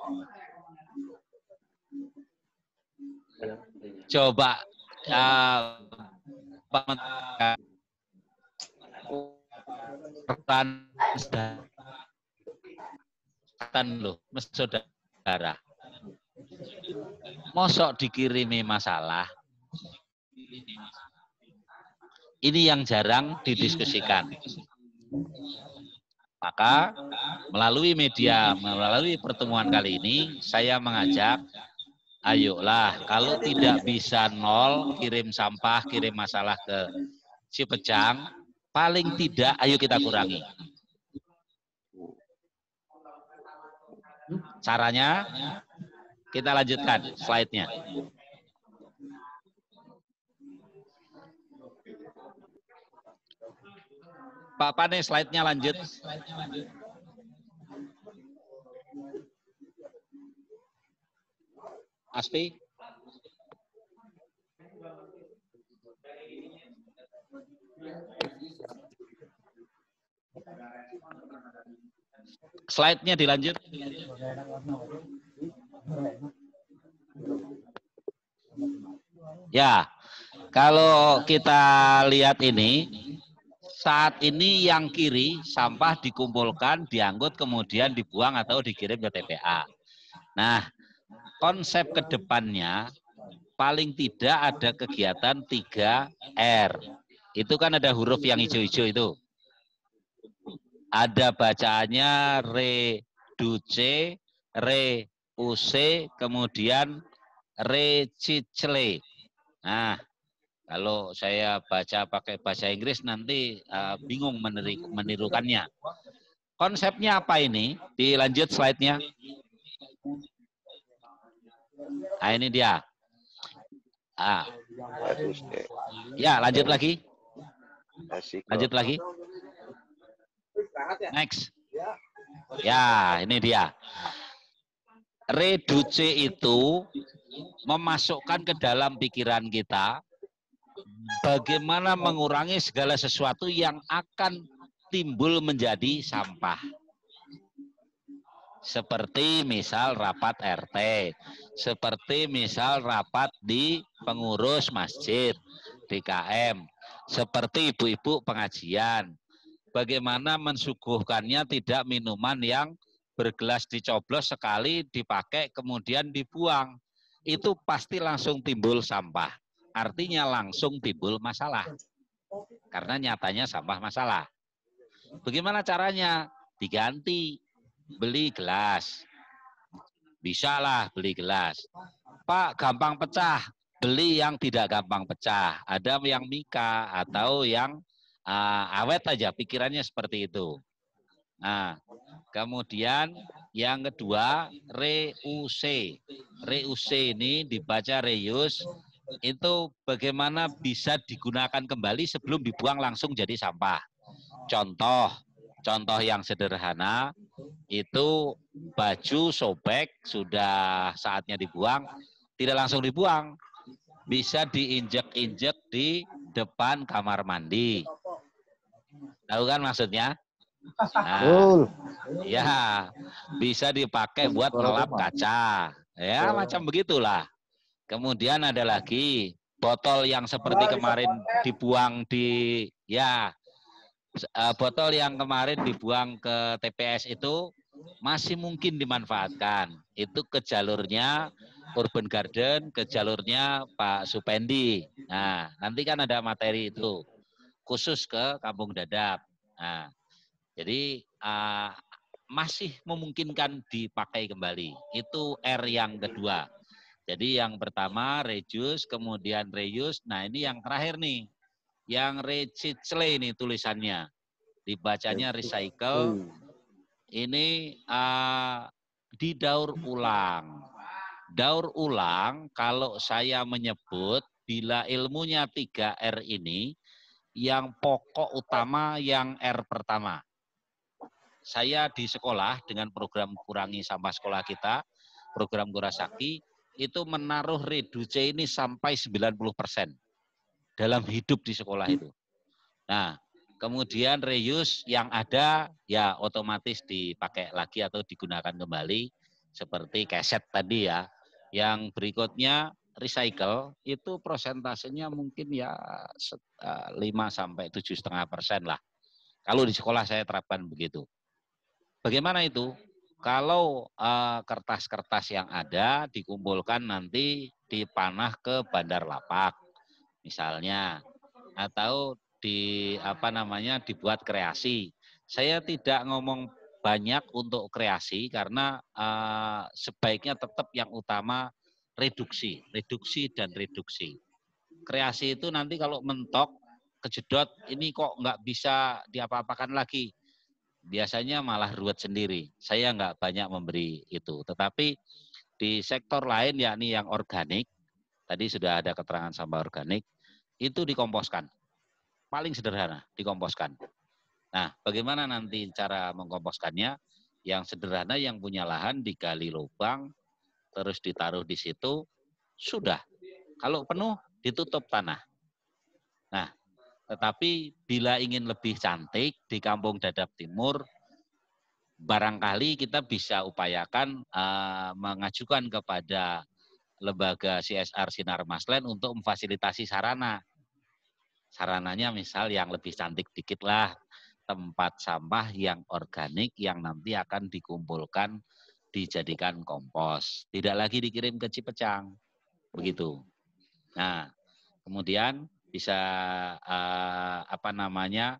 Coba ya, peran loh, saudara. Mosok dikirimi masalah. Ini yang jarang didiskusikan. Maka melalui media, melalui pertemuan kali ini, saya mengajak, ayolah kalau tidak bisa nol, kirim sampah, kirim masalah ke Cipecang, paling tidak ayo kita kurangi. Caranya, kita lanjutkan slide-nya. Pak Pane, slide-nya lanjut. Aspi. Slide-nya dilanjut. Ya, kalau kita lihat ini, saat ini yang kiri sampah dikumpulkan, diangkut, kemudian dibuang atau dikirim ke T P A. Nah, konsep kedepannya paling tidak ada kegiatan tiga R. Itu kan ada huruf yang hijau-hijau itu. Ada bacaannya reduce, reuse, kemudian recicle. Nah, kalau saya baca pakai bahasa Inggris nanti uh, bingung meniru, menirukannya. Konsepnya apa ini? Dilanjut slide-nya. Nah, ini dia. Ah. Ya, lanjut lagi. Lanjut lagi. Next. Ya, ini dia. Reduce itu memasukkan ke dalam pikiran kita bagaimana mengurangi segala sesuatu yang akan timbul menjadi sampah. Seperti misal rapat R T, seperti misal rapat di pengurus masjid, D K M, seperti ibu-ibu pengajian. Bagaimana mensuguhkannya tidak minuman yang bergelas dicoblos sekali dipakai kemudian dibuang. Itu pasti langsung timbul sampah. Artinya langsung timbul masalah. Karena nyatanya sampah masalah. Bagaimana caranya? Diganti. Beli gelas. Bisa lah beli gelas. Pak, gampang pecah. Beli yang tidak gampang pecah. Ada yang mika atau yang uh, awet aja. Pikirannya seperti itu. Nah, kemudian yang kedua, reuse. Reuse ini dibaca reuse. Itu bagaimana bisa digunakan kembali sebelum dibuang langsung jadi sampah. Contoh, contoh yang sederhana, itu baju sobek sudah saatnya dibuang, tidak langsung dibuang. Bisa diinjek-injek di depan kamar mandi. Tahu kan maksudnya? Nah, ya, bisa dipakai buat ngelap kaca. Ya, macam begitulah. Kemudian ada lagi botol yang seperti kemarin dibuang di, ya, botol yang kemarin dibuang ke T P S itu masih mungkin dimanfaatkan. Itu ke jalurnya Urban Garden, ke jalurnya Pak Supendi. Nah, nanti kan ada materi itu khusus ke Kampung Dadap. Nah, jadi uh, masih memungkinkan dipakai kembali. Itu R yang kedua. Jadi yang pertama reduce, kemudian reuse. Nah ini yang terakhir nih. Yang recicle ini tulisannya. Dibacanya recycle. Ini uh, didaur ulang. Daur ulang kalau saya menyebut bila ilmunya tiga R ini, yang pokok utama yang R pertama. Saya di sekolah dengan program kurangi sampah sekolah kita, program Gorasaki, itu menaruh reduce ini sampai sembilan puluh persen dalam hidup di sekolah itu. Nah, kemudian reuse yang ada ya otomatis dipakai lagi atau digunakan kembali seperti keset tadi ya. Yang berikutnya recycle itu persentasenya mungkin ya lima sampai tujuh koma lima persen lah. Kalau di sekolah saya terapkan begitu. Bagaimana itu? Kalau kertas-kertas uh, yang ada dikumpulkan nanti dipanah ke bandar lapak misalnya, atau di apa namanya dibuat kreasi. Saya tidak ngomong banyak untuk kreasi karena uh, sebaiknya tetap yang utama reduksi, reduksi dan reduksi. Kreasi itu nanti kalau mentok kejedot ini kok nggak bisa diapa-apakan lagi. Biasanya malah ruwet sendiri. Saya nggak banyak memberi itu. Tetapi di sektor lain yakni yang organik, tadi sudah ada keterangan sampah organik, itu dikomposkan. Paling sederhana, dikomposkan. Nah, bagaimana nanti cara mengkomposkannya? Yang sederhana yang punya lahan digali lubang, terus ditaruh di situ, sudah. Kalau penuh, ditutup tanah. Nah, tetapi bila ingin lebih cantik di Kampung Dadap Timur, barangkali kita bisa upayakan uh, mengajukan kepada lembaga C S R Sinar Maslen untuk memfasilitasi sarana. Sarananya misal yang lebih cantik dikit lah, tempat sampah yang organik yang nanti akan dikumpulkan, dijadikan kompos. Tidak lagi dikirim ke Cipecang. Begitu. Nah, kemudian bisa uh, apa namanya,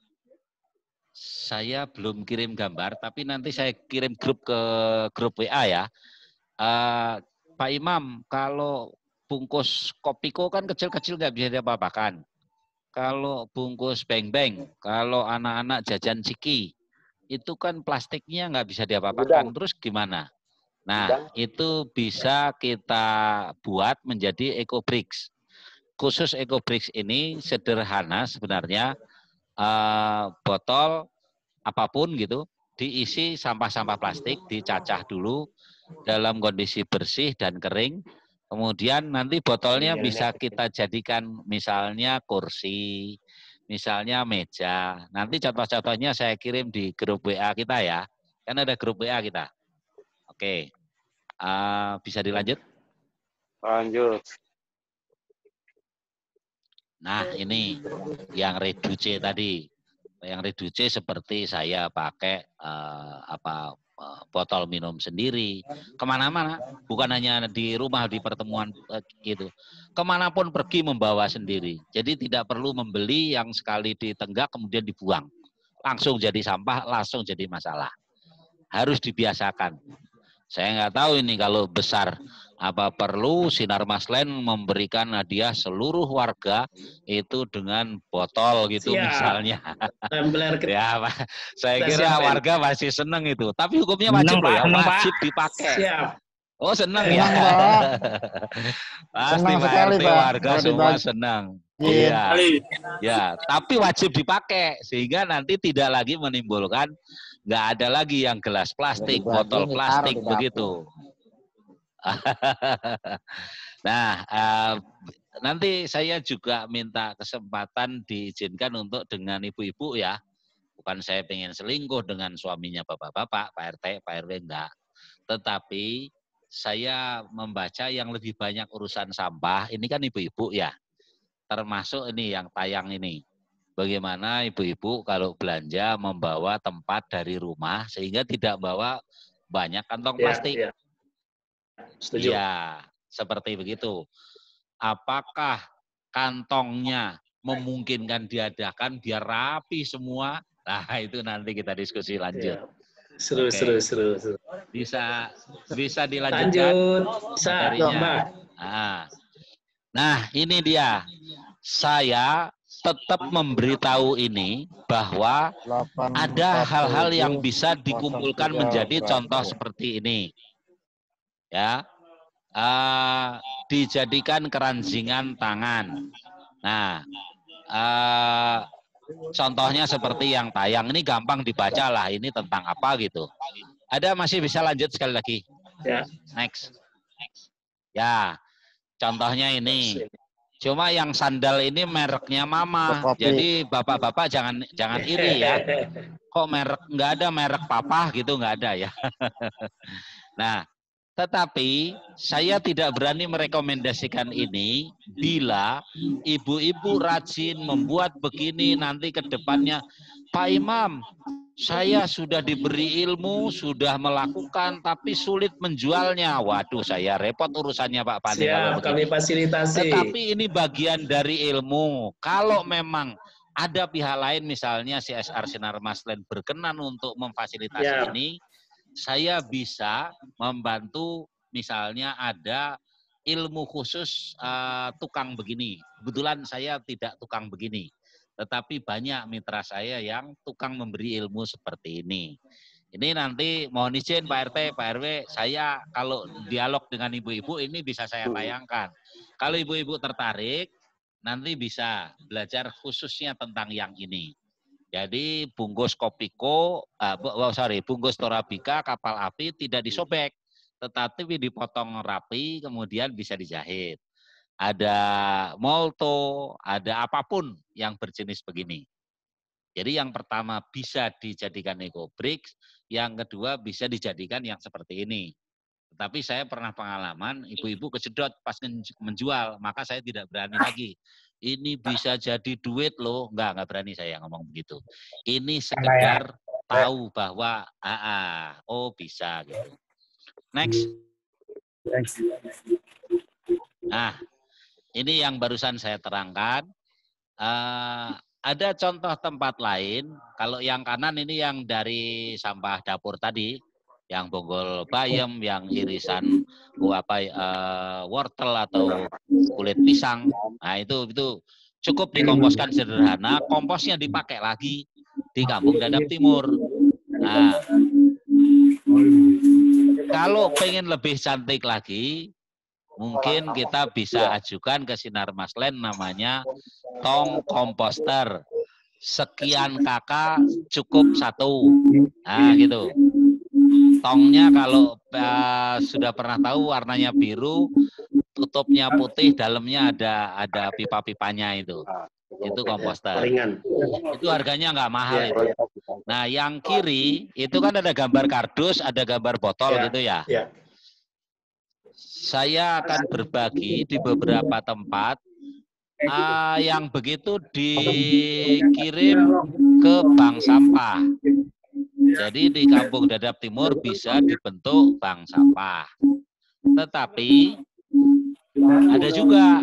saya belum kirim gambar, tapi nanti saya kirim grup ke grup W A ya. Uh, Pak Imam, kalau bungkus Kopiko kan kecil-kecil nggak bisa diapa-apakan. Kalau bungkus beng-beng, kalau anak-anak jajan ciki, itu kan plastiknya nggak bisa diapa-apakan. Terus gimana? Nah, itu bisa kita buat menjadi eco-bricks. Khusus eco-bricks ini sederhana sebenarnya, uh, botol apapun gitu, diisi sampah-sampah plastik, dicacah dulu dalam kondisi bersih dan kering. Kemudian nanti botolnya bisa kita jadikan misalnya kursi, misalnya meja. Nanti contoh-contohnya saya kirim di grup W A kita ya. Kan ada grup W A kita. Oke, uh, bisa dilanjut? Lanjut. Nah, ini yang reduce tadi. Yang reduce seperti saya pakai uh, apa uh, botol minum sendiri. Kemana-mana, bukan hanya di rumah, di pertemuan uh, gitu. Kemanapun pergi membawa sendiri. Jadi tidak perlu membeli yang sekali ditenggak kemudian dibuang. Langsung jadi sampah, langsung jadi masalah. Harus dibiasakan. Saya nggak tahu ini kalau besar apa perlu Sinar Maslen memberikan hadiah seluruh warga itu dengan botol gitu. Siap. Misalnya. Ya, Pak. Saya kira siap, warga masih seneng itu. Tapi hukumnya wajib loh ya, wajib dipakai. Siap. Oh senang ya. Pasti Pak R T warga semua senang. Iya. Ya, tapi wajib dipakai sehingga nanti tidak lagi menimbulkan nggak ada lagi yang gelas plastik, botol plastik begitu. Nah, uh, nanti saya juga minta kesempatan diizinkan untuk dengan ibu-ibu ya. Bukan saya pengen selingkuh dengan suaminya bapak-bapak, Pak R T, Pak R W enggak. Tetapi saya membaca yang lebih banyak urusan sampah, ini kan ibu-ibu ya. Termasuk ini yang tayang ini. Bagaimana ibu-ibu kalau belanja membawa tempat dari rumah sehingga tidak bawa banyak kantong plastik. Ya, ya. Setuju. Ya, seperti begitu. Apakah kantongnya memungkinkan diadakan biar rapi semua? Nah, itu nanti kita diskusi lanjut. Ya. Seru, Oke. seru, seru, seru. Bisa, bisa dilanjutkan Lanjut. materinya. Nah, nah, ini dia. Saya tetap memberitahu ini bahwa ada hal-hal yang bisa dikumpulkan menjadi contoh seperti ini. Ya, uh, dijadikan keranjingan tangan. Nah, uh, contohnya seperti yang tayang ini gampang dibaca lah. Ini tentang apa gitu. Ada masih bisa lanjut sekali lagi. Ya. Next. Ya, contohnya ini. Cuma yang sandal ini mereknya Mama. Jadi bapak-bapak jangan jangan iri ya. Kok merek nggak ada merek papa gitu nggak ada ya. Nah, tetapi saya tidak berani merekomendasikan ini bila ibu-ibu rajin membuat begini nanti ke depannya, Pak Imam, saya sudah diberi ilmu, sudah melakukan, tapi sulit menjualnya. Waduh, saya repot urusannya Pak Pani. Siap, kami fasilitasi. Tetapi ini bagian dari ilmu. Kalau memang ada pihak lain, misalnya C S R Sinar Maslen berkenan untuk memfasilitasi ya. Ini, saya bisa membantu, misalnya ada ilmu khusus uh, tukang begini. Kebetulan saya tidak tukang begini. Tetapi banyak mitra saya yang tukang memberi ilmu seperti ini. Ini nanti mohon izin Pak R T, Pak R W, saya kalau dialog dengan ibu-ibu ini bisa saya tayangkan. Kalau ibu-ibu tertarik, nanti bisa belajar khususnya tentang yang ini. Jadi bungkus Kopiko, uh, oh, sorry, bungkus Torabika kapal api tidak disobek, tetapi dipotong rapi, kemudian bisa dijahit. Ada molto, ada apapun yang berjenis begini. Jadi yang pertama bisa dijadikan ecobricks, yang kedua bisa dijadikan yang seperti ini. Tetapi saya pernah pengalaman ibu-ibu kejedot pas menjual, maka saya tidak berani lagi. Ini bisa jadi duit loh, enggak, enggak berani saya ngomong begitu. Ini sekedar tahu bahwa, ah, ah oh bisa gitu. Next. Nah, ini yang barusan saya terangkan. Uh, ada contoh tempat lain. Kalau yang kanan ini yang dari sampah dapur tadi, yang bonggol bayam, yang irisan apa uh, wortel atau kulit pisang. Nah itu itu cukup dikomposkan sederhana. Komposnya dipakai lagi di Kampung Dadap Timur. Nah, kalau pengen lebih cantik lagi, mungkin kita bisa ajukan ke Sinar Maslen namanya tong komposter. Sekian kakak cukup satu. Nah gitu. Tongnya kalau uh, sudah pernah tahu warnanya biru, tutupnya putih, dalamnya ada ada pipa-pipanya itu. Itu komposter. Itu harganya nggak mahal itu. Nah, yang kiri itu kan ada gambar kardus, ada gambar botol Ya, gitu ya. ya. Saya akan berbagi di beberapa tempat uh, yang begitu dikirim ke bank sampah. Jadi di Kampung Dadap Timur bisa dibentuk bank sampah. Tetapi ada juga.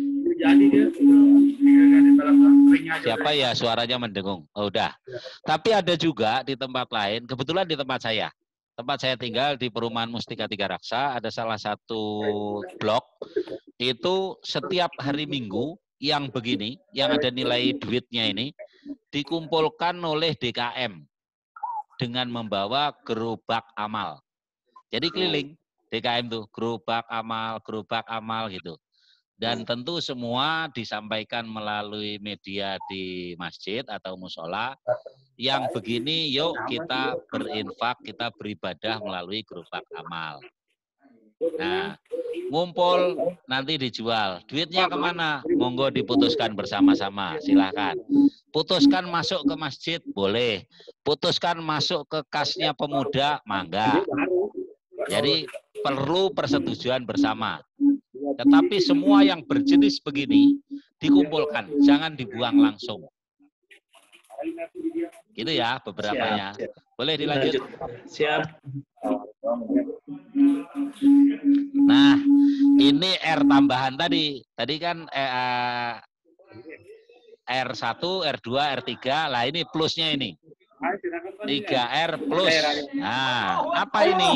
Siapa ya suaranya mendengung? Oh, udah. Tapi ada juga di tempat lain, kebetulan di tempat saya. Tempat saya tinggal di perumahan Mustika Tiga Raksa, ada salah satu blok, itu setiap hari Minggu yang begini, yang ada nilai duitnya ini, dikumpulkan oleh D K M dengan membawa gerobak amal. Jadi keliling D K M tuh, gerobak amal, gerobak amal gitu. Dan tentu semua disampaikan melalui media di masjid atau musola. Yang begini, yuk kita berinfak, kita beribadah melalui gerobak amal. Nah, ngumpul nanti dijual. Duitnya kemana? Monggo diputuskan bersama-sama, silahkan. Putuskan masuk ke masjid, boleh. Putuskan masuk ke kasnya pemuda, mangga. Jadi perlu persetujuan bersama. Tetapi semua yang berjenis begini dikumpulkan, jangan dibuang langsung. Gitu ya beberapanya. Siap, siap. Boleh dilanjut? Siap. Nah, ini R tambahan tadi. Tadi kan eh, R satu, R dua, R tiga. Lah ini plusnya ini. tiga R plus. Nah, apa ini?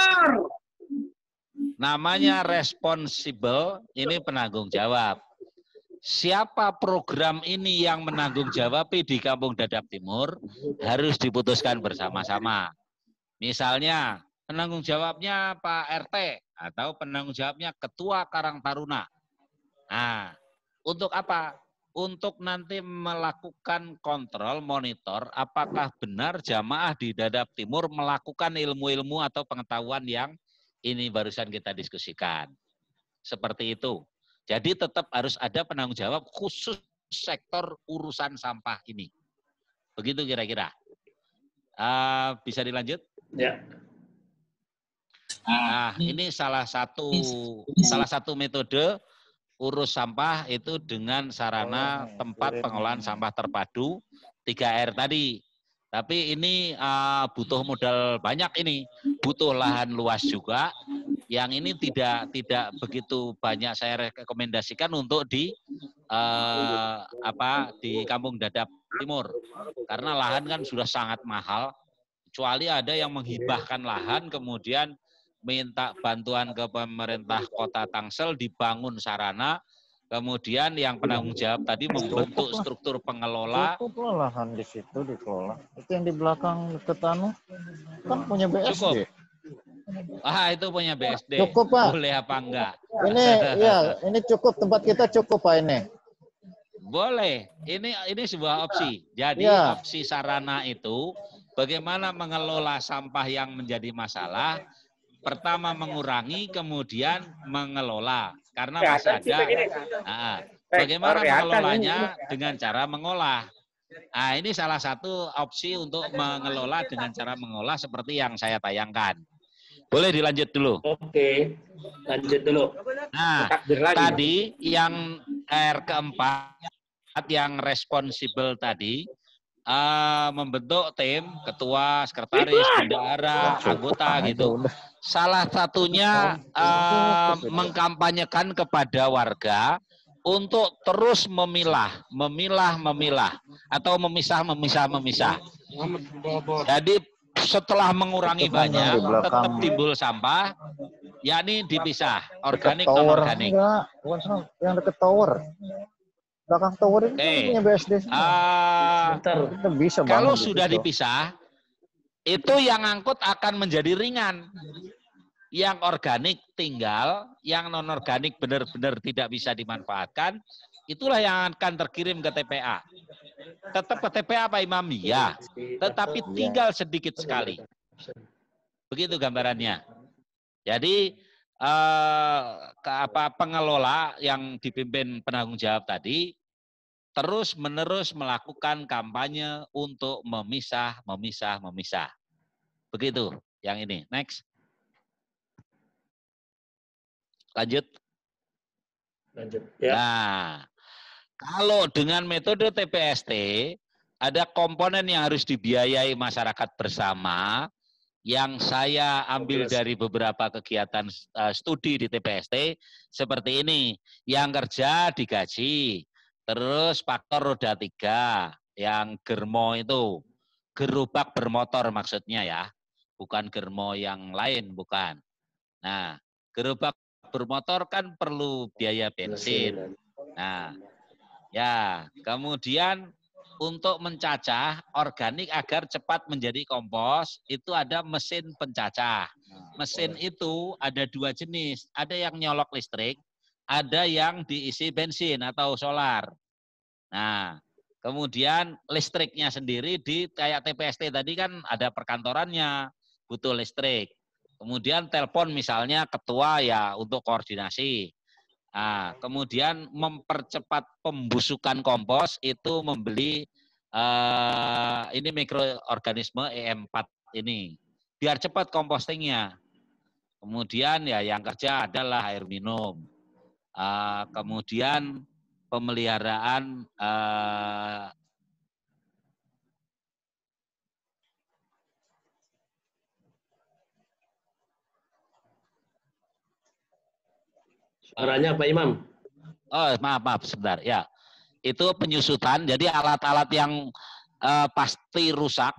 Namanya responsible, ini penanggung jawab. Siapa program ini yang menanggung jawab di Kampung Dadap Timur harus diputuskan bersama-sama. Misalnya penanggung jawabnya Pak R T atau penanggung jawabnya Ketua Karang Taruna. Nah, untuk apa? Untuk nanti melakukan kontrol, monitor apakah benar jamaah di Dadap Timur melakukan ilmu-ilmu atau pengetahuan yang ini barusan kita diskusikan. Seperti itu. Jadi tetap harus ada penanggung jawab khusus sektor urusan sampah ini. Begitu kira-kira. Uh, bisa dilanjut? Ya. Nah, ini salah satu salah satu metode urus sampah itu dengan sarana tempat pengolahan sampah terpadu tiga R tadi. Tapi ini uh, butuh modal banyak ini, butuh lahan luas juga. Yang ini tidak tidak begitu banyak saya rekomendasikan untuk di uh, apa di Kampung Dadap Timur, karena lahan kan sudah sangat mahal. Kecuali ada yang menghibahkan lahan kemudian minta bantuan ke pemerintah Kota Tangsel dibangun sarana. Kemudian yang penanggung jawab tadi membentuk struktur pengelola. Cukup lah lahan di situ dikelola. Itu yang di belakang Ketanu kan punya B S D. Cukup. Ah, itu punya B S D. Cukup, Pak. Boleh apa enggak? Ini ya, ini cukup, tempat kita cukup, Pak, ini. Boleh. Ini ini sebuah opsi. Jadi ya. Opsi sarana itu bagaimana mengelola sampah yang menjadi masalah. Pertama mengurangi, kemudian mengelola. Karena masih ada, nah, bagaimana mengelolanya dengan cara mengolah. Nah, ini salah satu opsi untuk mengelola dengan cara mengolah seperti yang saya tayangkan. Boleh dilanjut dulu. Oke, lanjut dulu. Nah, tadi yang R keempat, yang responsible tadi, uh, membentuk tim, ketua, sekretaris, bendahara, anggota gitu. Salah satunya uh, mengkampanyekan kepada warga untuk terus memilah, memilah, memilah, atau memisah, memisah, memisah. Jadi setelah mengurangi banyak, tetap timbul sampah, yakni dipisah, organik non organik. Enggak, bukan yang dekat tower. Belakang tower itu okay. punya B S D. Uh, kita bisa kalau sudah itu. dipisah, itu yang angkut akan menjadi ringan. Yang organik tinggal, yang non organik benar-benar tidak bisa dimanfaatkan, itulah yang akan terkirim ke T P A. Tetap ke T P A Pak Imam, ya, tetapi tinggal sedikit sekali. Begitu gambarannya. Jadi eh, ke apa pengelola yang dipimpin penanggung jawab tadi terus-menerus melakukan kampanye untuk memisah, memisah, memisah. Begitu yang ini. Next. Lanjut. Lanjut. Ya. Nah, kalau dengan metode T P S T, ada komponen yang harus dibiayai masyarakat bersama, yang saya ambil dari beberapa kegiatan uh, studi di T P S T, seperti ini. Yang kerja digaji, terus faktor roda tiga, yang germo itu, gerobak bermotor maksudnya ya, bukan germo yang lain, bukan. Nah, gerobak bermotor kan perlu biaya bensin. Nah, ya, kemudian untuk mencacah organik agar cepat menjadi kompos, itu ada mesin pencacah. Mesin itu ada dua jenis, ada yang nyolok listrik, ada yang diisi bensin atau solar. Nah, kemudian listriknya sendiri di kayak T P S T tadi kan ada perkantorannya, butuh listrik. Kemudian telepon misalnya ketua ya untuk koordinasi. Nah, kemudian mempercepat pembusukan kompos itu membeli uh, ini mikroorganisme E M empat ini biar cepat compostingnya. Kemudian ya yang kerja adalah air minum. Uh, kemudian pemeliharaan uh, Suaranya Pak Imam. Oh, maaf, maaf, sebentar. Ya, itu penyusutan. Jadi alat-alat yang uh, pasti rusak,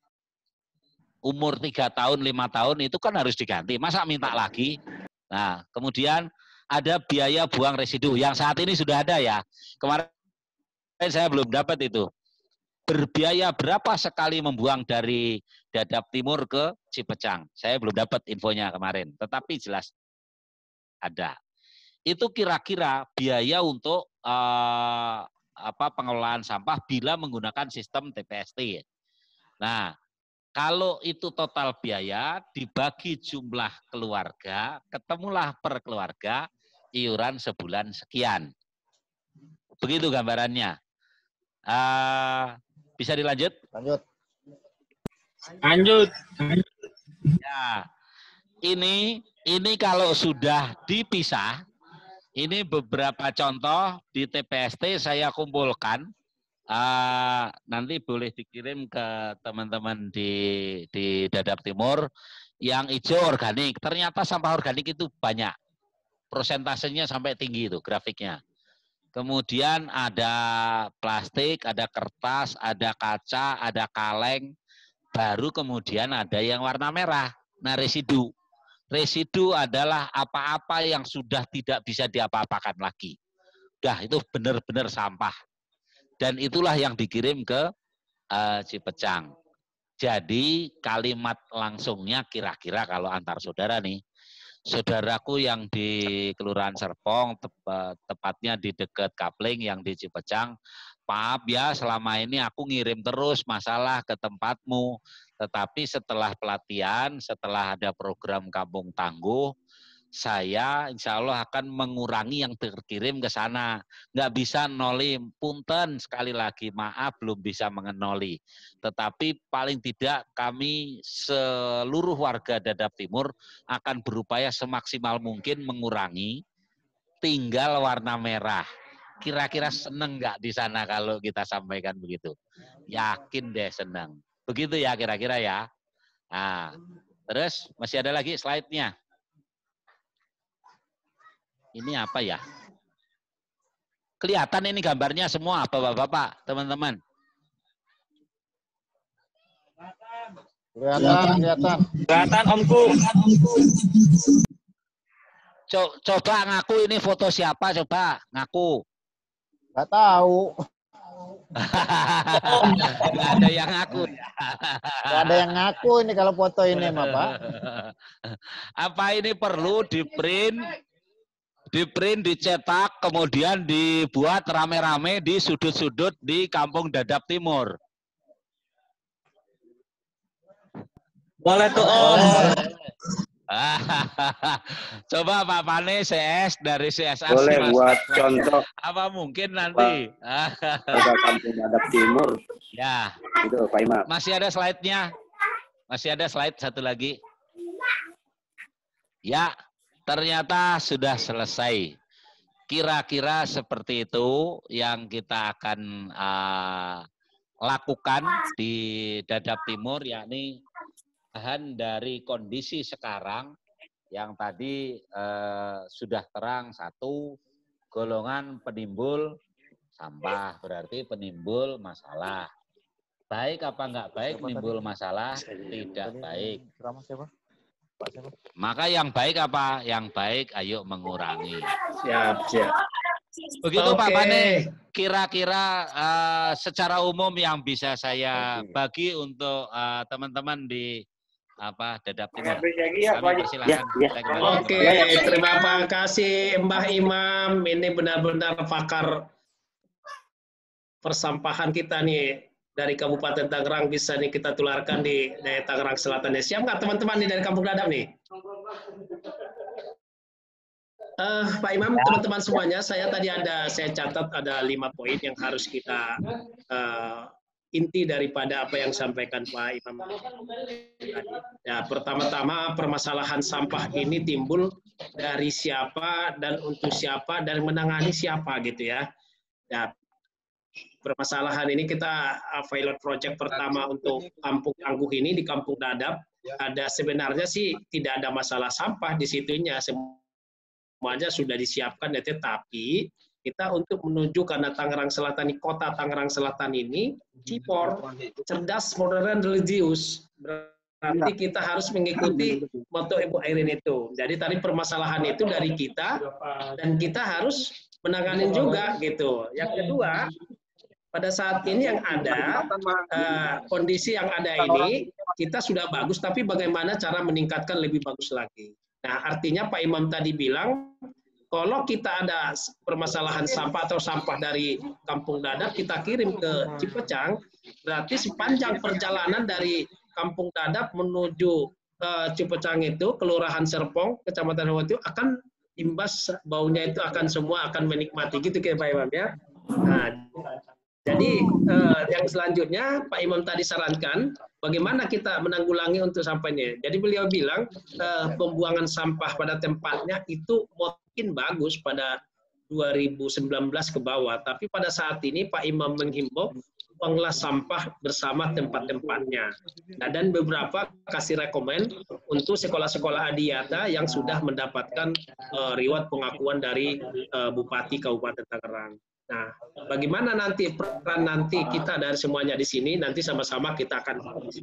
umur tiga tahun, lima tahun, itu kan harus diganti. Masa minta lagi? Nah, kemudian ada biaya buang residu. Yang saat ini sudah ada ya. Kemarin saya belum dapat itu. Berbiaya berapa sekali membuang dari Dadap Timur ke Cipecang? Saya belum dapat infonya kemarin. Tetapi jelas ada. Itu kira-kira biaya untuk uh, apa pengelolaan sampah bila menggunakan sistem T P S T. Nah, kalau itu total biaya dibagi jumlah keluarga, ketemulah per keluarga iuran sebulan sekian. Begitu gambarannya. Uh, bisa dilanjut? Lanjut. Lanjut. Ya, ini ini kalau sudah dipisah. Ini beberapa contoh di T P S T saya kumpulkan. Uh, nanti boleh dikirim ke teman-teman di, di Dadap Timur. Yang hijau organik. Ternyata sampah organik itu banyak. Prosentasenya sampai tinggi itu grafiknya. Kemudian ada plastik, ada kertas, ada kaca, ada kaleng. Baru kemudian ada yang warna merah. Nah, residu. Residu adalah apa-apa yang sudah tidak bisa diapa-apakan lagi. Dah, itu benar-benar sampah. Dan itulah yang dikirim ke uh, Cipecang. Jadi kalimat langsungnya kira-kira kalau antar saudara nih, saudaraku yang di Kelurahan Serpong, tep, tepatnya di dekat Kapling yang di Cipecang, maaf ya selama ini aku ngirim terus masalah ke tempatmu. Tetapi setelah pelatihan, setelah ada program Kampung Tangguh, saya insya Allah akan mengurangi yang terkirim ke sana. Nggak bisa noli, punten sekali lagi, maaf belum bisa mengenoli. Tetapi paling tidak kami seluruh warga Dadap Timur akan berupaya semaksimal mungkin mengurangi, tinggal warna merah. Kira-kira seneng nggak di sana kalau kita sampaikan begitu? Yakin deh seneng. Begitu ya kira-kira ya. Nah, terus masih ada lagi slide-nya. Ini apa ya? Kelihatan ini gambarnya semua Bapak-bapak, teman-teman. Kelihatan, kelihatan. Kelihatan Omku. Coba ngaku ini foto siapa, coba ngaku. Nggak tahu. Nggak ada yang ngaku. Nggak ada yang ngaku ini kalau foto ini, mah Pak. Apa ini perlu di print, di print, dicetak, kemudian dibuat rame-rame di sudut-sudut di Kampung Dadap Timur? Boleh tuh Om. Coba Pak Pane C S dari C S R. Boleh buat contoh. Apa mungkin nanti? Ada Kampung Dadap Timur. Ya. Itu Pak Imam. Masih ada slide-nya. Masih ada slide satu lagi. Ya, ternyata sudah selesai. Kira-kira seperti itu yang kita akan uh, lakukan di Dadap Timur, yakni bahan dari kondisi sekarang yang tadi uh, sudah terang satu, golongan penimbul sampah, berarti penimbul masalah. Baik apa enggak baik menimbul masalah? Tidak baik. Maka yang baik apa? Yang baik ayo mengurangi. Siap, siap. Begitu Oke. Pak Pane, kira-kira uh, secara umum yang bisa saya bagi untuk teman-teman uh, di apa Dadap Timur. Kami persilahkan. Ya, ya. Oke, terima kasih Mbah Imam. Ini benar-benar pakar persampahan kita nih. Dari Kabupaten Tangerang bisa nih kita tularkan di daerah Tangerang Selatan. Siap nggak teman-teman nih dari Kampung Dadap nih? Uh, Pak Imam, teman-teman semuanya, saya tadi ada saya catat ada lima poin yang harus kita uh, inti daripada apa yang sampaikan Pak Imam. Ya, pertama-tama permasalahan sampah ini timbul dari siapa dan untuk siapa dan menangani siapa gitu ya. Ya, permasalahan ini kita uh, pilot project pertama untuk Kampung Tangguh ini di Kampung Dadap. Ada sebenarnya sih tidak ada masalah sampah di situnya, semuanya sudah disiapkan, ya, tetapi kita untuk menuju karena Tangerang Selatan, kota Tangerang Selatan ini Cipor, cerdas, modern, religius. Berarti kita harus mengikuti moto Ibu Airin itu. Jadi tadi permasalahan itu dari kita dan kita harus menangani juga gitu. Yang kedua, pada saat ini yang ada, uh, kondisi yang ada ini, kita sudah bagus, tapi bagaimana cara meningkatkan lebih bagus lagi. Nah, artinya Pak Imam tadi bilang, kalau kita ada permasalahan sampah atau sampah dari Kampung Dadap, kita kirim ke Cipecang, berarti sepanjang perjalanan dari Kampung Dadap menuju uh, Cipecang itu, Kelurahan Serpong, Kecamatan Hawa itu, akan imbas baunya itu akan semua akan menikmati, gitu kayak Pak Imam ya. Nah, jadi eh, yang selanjutnya Pak Imam tadi sarankan bagaimana kita menanggulangi untuk sampahnya. Jadi beliau bilang eh, pembuangan sampah pada tempatnya itu mungkin bagus pada dua ribu sembilan belas ke bawah. Tapi pada saat ini Pak Imam menghimbau buanglah sampah bersama tempat-tempatnya. Nah, dan beberapa kasih rekomen untuk sekolah-sekolah adiata yang sudah mendapatkan eh, riwayat pengakuan dari eh, Bupati Kabupaten Tangerang. Nah, bagaimana nanti peran nanti kita dari semuanya di sini, nanti sama-sama kita akan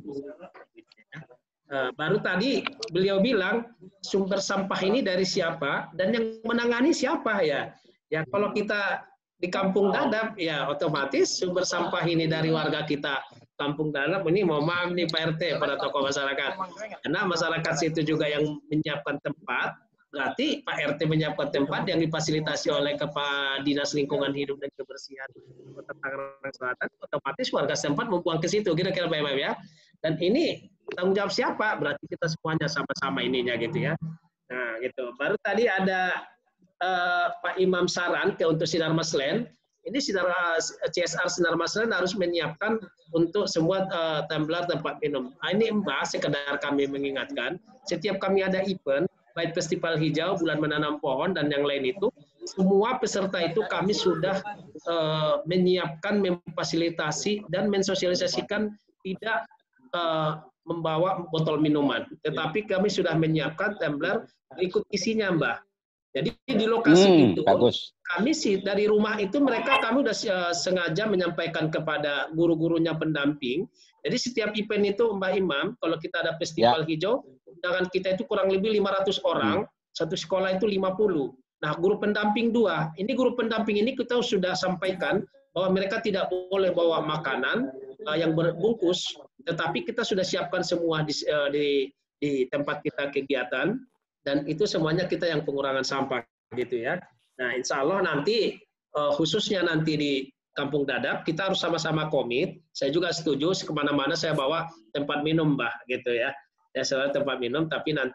uh, baru tadi beliau bilang sumber sampah ini dari siapa dan yang menangani siapa ya. Ya kalau kita di Kampung Dadap ya otomatis sumber sampah ini dari warga kita Kampung Dadap ini, mohon maaf nih Pak R T pada tokoh masyarakat. Karena masyarakat situ juga yang menyiapkan tempat. Berarti Pak R T menyiapkan tempat yang difasilitasi oleh Kepala Dinas Lingkungan Hidup dan Kebersihan Kota Tangerang Selatan, otomatis warga setempat membuang ke situ, kira-kira Pak Imam ya. Dan ini tanggung jawab siapa? Berarti kita semuanya sama-sama ininya gitu ya. Nah gitu. Baru tadi ada uh, Pak Imam saran ke untuk Sinar Maslen. Ini Sinar C S R Sinar Maslen harus menyiapkan untuk semua uh, tumbler tempat minum. Nah, ini Mbak, sekedar kami mengingatkan, setiap kami ada event, baik festival hijau, bulan menanam pohon, dan yang lain itu, semua peserta itu kami sudah uh, menyiapkan, memfasilitasi, dan mensosialisasikan tidak uh, membawa botol minuman. Tetapi kami sudah menyiapkan tumbler berikut isinya, Mbak. Jadi di lokasi hmm, itu, bagus. kami sih dari rumah itu mereka kami sudah uh, sengaja menyampaikan kepada guru-gurunya pendamping. Jadi setiap event itu, Mbak Imam, kalau kita ada festival ya. hijau, undangan kita itu kurang lebih lima ratus orang, hmm. satu sekolah itu lima puluh. Nah, guru pendamping dua. Ini guru pendamping ini kita sudah sampaikan bahwa mereka tidak boleh bawa makanan uh, yang berbungkus, tetapi kita sudah siapkan semua di, uh, di, di tempat kita kegiatan, dan itu semuanya kita yang pengurangan sampah, gitu ya. Nah, insya Allah nanti, uh, khususnya nanti di Kampung Dadap, kita harus sama-sama komit. Saya juga setuju, kemana-mana saya bawa tempat minum, Mbak, gitu ya. Ya, selalu tempat minum, tapi nanti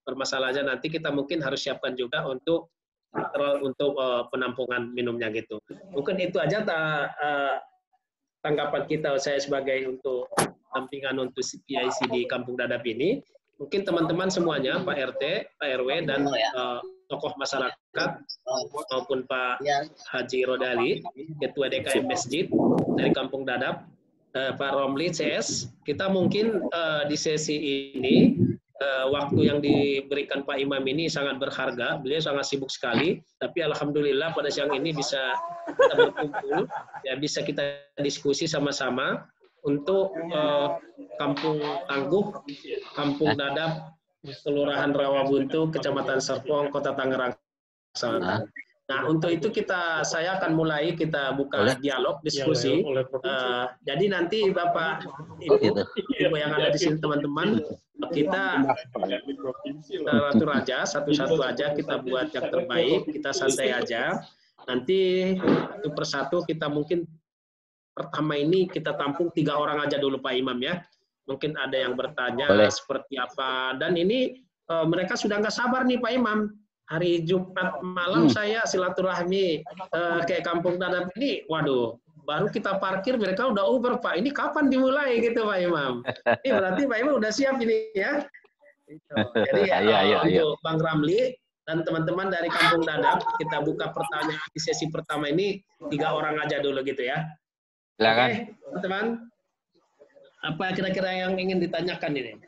permasalahannya nanti kita mungkin harus siapkan juga untuk untuk uh, penampungan minumnya gitu. Mungkin itu aja ta, uh, tanggapan kita saya sebagai untuk dampingan untuk P I C di Kampung Dadap ini. Mungkin teman-teman semuanya, Pak R T, Pak R W, dan uh, tokoh masyarakat maupun Pak Haji Rodali, Ketua D K M Masjid dari Kampung Dadap, uh, Pak Romli C S, kita mungkin uh, di sesi ini uh, waktu yang diberikan Pak Imam ini sangat berharga. Beliau sangat sibuk sekali, tapi alhamdulillah pada siang ini bisa kita berkumpul, ya bisa kita diskusi sama-sama untuk uh, Kampung Tangguh, Kampung Dadap, Kelurahan Rawabuntu, Kecamatan Serpong, Kota Tangerang Selatan. Nah, untuk itu kita saya akan mulai kita buka dialog diskusi. Uh, jadi nanti Bapak Ibu, Ibu yang ada di sini teman-teman, kita satu aja, satu-satu aja kita buat yang terbaik, kita santai aja. Nanti satu persatu kita mungkin pertama ini kita tampung tiga orang aja dulu Pak Imam ya. Mungkin ada yang bertanya Boleh. seperti apa. Dan ini uh, mereka sudah nggak sabar nih Pak Imam. Hari Jumat malam hmm. saya silaturahmi uh, ke Kampung Dadap ini. Waduh, baru kita parkir mereka udah Uber Pak. Ini kapan dimulai gitu Pak Imam? Ini berarti Pak Imam udah siap ini ya. Jadi uh, ayo, ayo, untuk ayo. Bang Ramli dan teman-teman dari Kampung Dadap, kita buka pertanyaan di sesi pertama ini tiga orang aja dulu gitu ya. Silakan. Oke, teman-teman. Apa kira-kira yang ingin ditanyakan ini?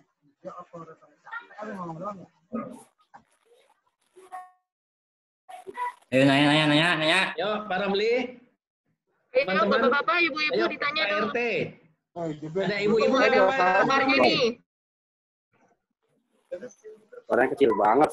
Ayo nanya, nanya, nanya, nanya. Yo, Pak Ramli. Ayo, bapak-bapak, ibu-ibu ditanya dong. R T. Ada ibu-ibu ada kamarnya nih. Orangnya kecil banget.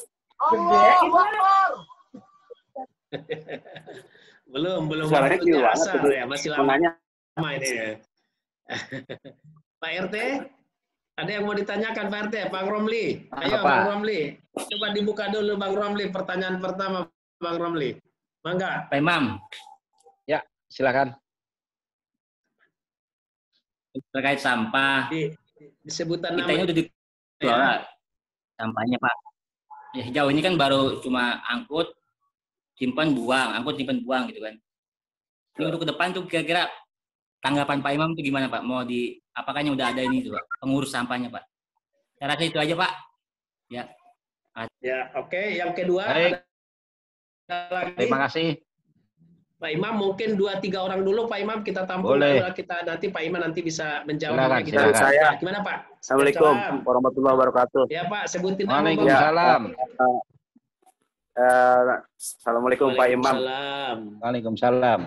belum, belum. Suaranya kecil banget. Ya, masih lama. Lama ini ya. Pak R T, ada yang mau ditanyakan Pak R T? Bang Romli, ayo Apa? Bang Romli, coba dibuka dulu Bang Romli, pertanyaan pertama Bang Romli, mangga. Pak Imam. Ya, silakan. Terkait sampah. Di, disebutan kita nama. Ini udah dikelola ya. Sampahnya Pak. Ya, sejauh ini kan baru cuma angkut, simpan buang, angkut simpan buang gitu kan. Ini untuk ke depan tuh kira-kira tanggapan Pak Imam itu gimana Pak? Mau di apakahnya udah ada ini tuh Pak? Pengurus sampahnya Pak? Saya rasa itu aja Pak. Ya. Ya, oke. Okay. Yang kedua. Baik. Lagi. Terima kasih. Pak Imam mungkin dua tiga orang dulu Pak Imam kita tampung. Boleh. Kita nanti Pak Imam nanti bisa menjawab. Silakan, gitu. silakan. Saya. Nah, gimana Pak? Assalamualaikum warahmatullahi wabarakatuh. Ya Pak, sebutin nama. Waalaikumsalam. Uh, uh, Assalamualaikum Pak Imam. Waalaikumsalam.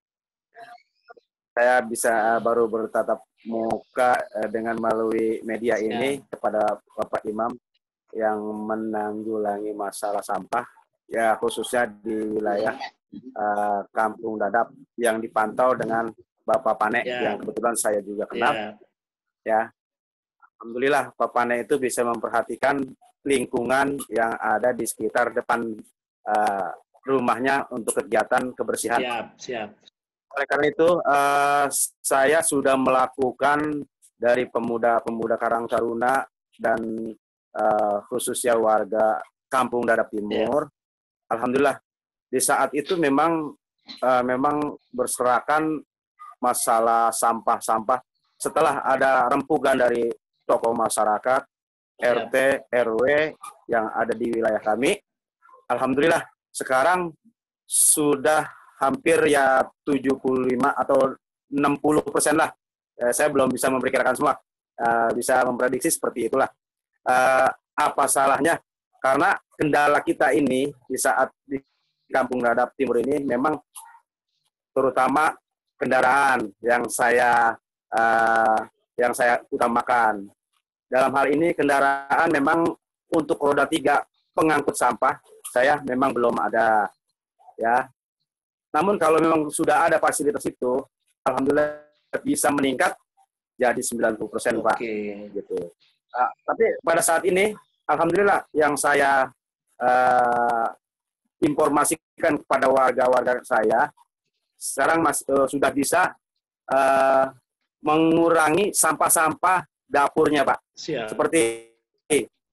Saya bisa baru bertatap muka dengan melalui media ini kepada Bapak Imam yang menanggulangi masalah sampah, ya khususnya di wilayah uh, Kampung Dadap yang dipantau dengan Bapak Pane ya. Yang kebetulan saya juga kenal. Ya. ya, alhamdulillah Pak Pane itu bisa memperhatikan lingkungan yang ada di sekitar depan uh, rumahnya untuk kegiatan kebersihan. Siap, siap. Oleh karena itu, uh, saya sudah melakukan dari pemuda-pemuda Karang Taruna dan uh, khususnya warga Kampung Dadap Timur. Yeah. Alhamdulillah, di saat itu memang uh, memang berserakan masalah sampah-sampah. Setelah ada rempukan dari tokoh masyarakat, R T, R W yang ada di wilayah kami, alhamdulillah sekarang sudah hampir ya tujuh puluh lima atau enam puluh persen lah. Eh, saya belum bisa memperkirakan semua. Eh, bisa memprediksi seperti itulah. Eh, apa salahnya? Karena kendala kita ini di saat di Kampung Dadap Timur ini memang terutama kendaraan yang saya eh, yang saya utamakan. Dalam hal ini kendaraan memang untuk roda tiga pengangkut sampah saya memang belum ada ya. Namun kalau memang sudah ada fasilitas itu, alhamdulillah bisa meningkat jadi sembilan puluh persen Pak. Gitu. Uh, tapi pada saat ini, alhamdulillah yang saya uh, informasikan kepada warga-warga saya, sekarang mas, uh, sudah bisa uh, mengurangi sampah-sampah dapurnya Pak. Siap. Seperti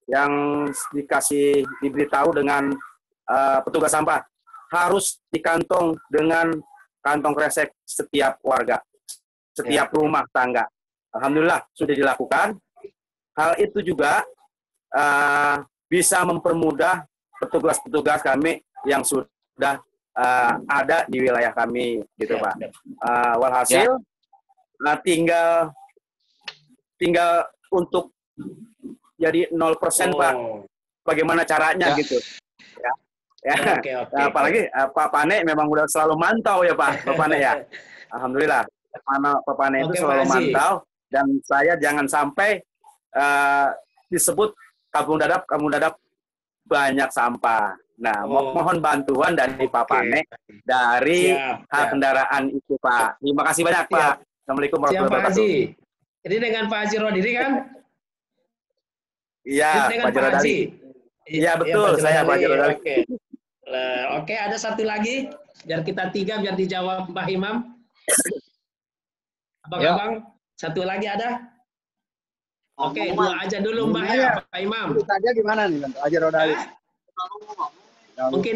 yang dikasih diberitahu dengan uh, petugas sampah harus dikantong dengan kantong kresek setiap warga, setiap rumah tangga. Alhamdulillah sudah dilakukan. Hal itu juga uh, bisa mempermudah petugas-petugas kami yang sudah uh, ada di wilayah kami, gitu Pak. Uh, walhasil, nah tinggal tinggal untuk jadi nol persen Pak. Bagaimana caranya ya. Gitu. Ya. Ya. Oke, oke, nah, apalagi uh, Pak Pane memang udah selalu mantau ya Pak, Pak Pane ya. Alhamdulillah, Pak Pane itu selalu mantau dan saya jangan sampai uh, disebut kampung dadap, kampung dadap banyak sampah. Nah, oh. mohon bantuan dari Pak Pane okay. dari siap, hak siap. kendaraan itu Pak. Terima kasih banyak siap. Pak. Assalamualaikum warahmatullahi wabarakatuh. Ini dengan Pak Haji Rodiri kan? Iya, Pak Haji. Iya betul, ya, saya Pak Haji Rodiri. Oke. Oke, ada satu lagi, biar kita tiga, biar dijawab Mbak Imam. Abang-abang, satu lagi ada? Oke, dua aja dulu Mbak ya, Pak Imam. Saja gimana nih, Pak Haji Rodali? Mungkin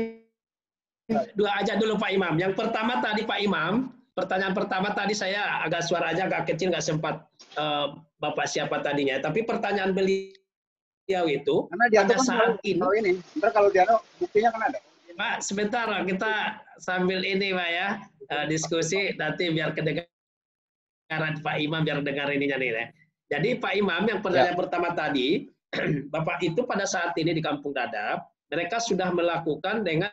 dua aja dulu Pak Imam. Yang pertama tadi Pak Imam, pertanyaan pertama tadi saya agak suaranya agak kecil, nggak sempat uh, Bapak siapa tadinya. Tapi pertanyaan beliau itu, karena dia pada saat ini, ini, ntar kalau dia buktinya kan ada. Pak, sebentar kita sambil ini Pak ya, uh, diskusi nanti biar kedengaran Pak Imam, biar dengar ininya nih ya. Jadi Pak Imam yang pertanyaan ya. pertama tadi, Bapak itu pada saat ini di Kampung Dadap, mereka sudah melakukan dengan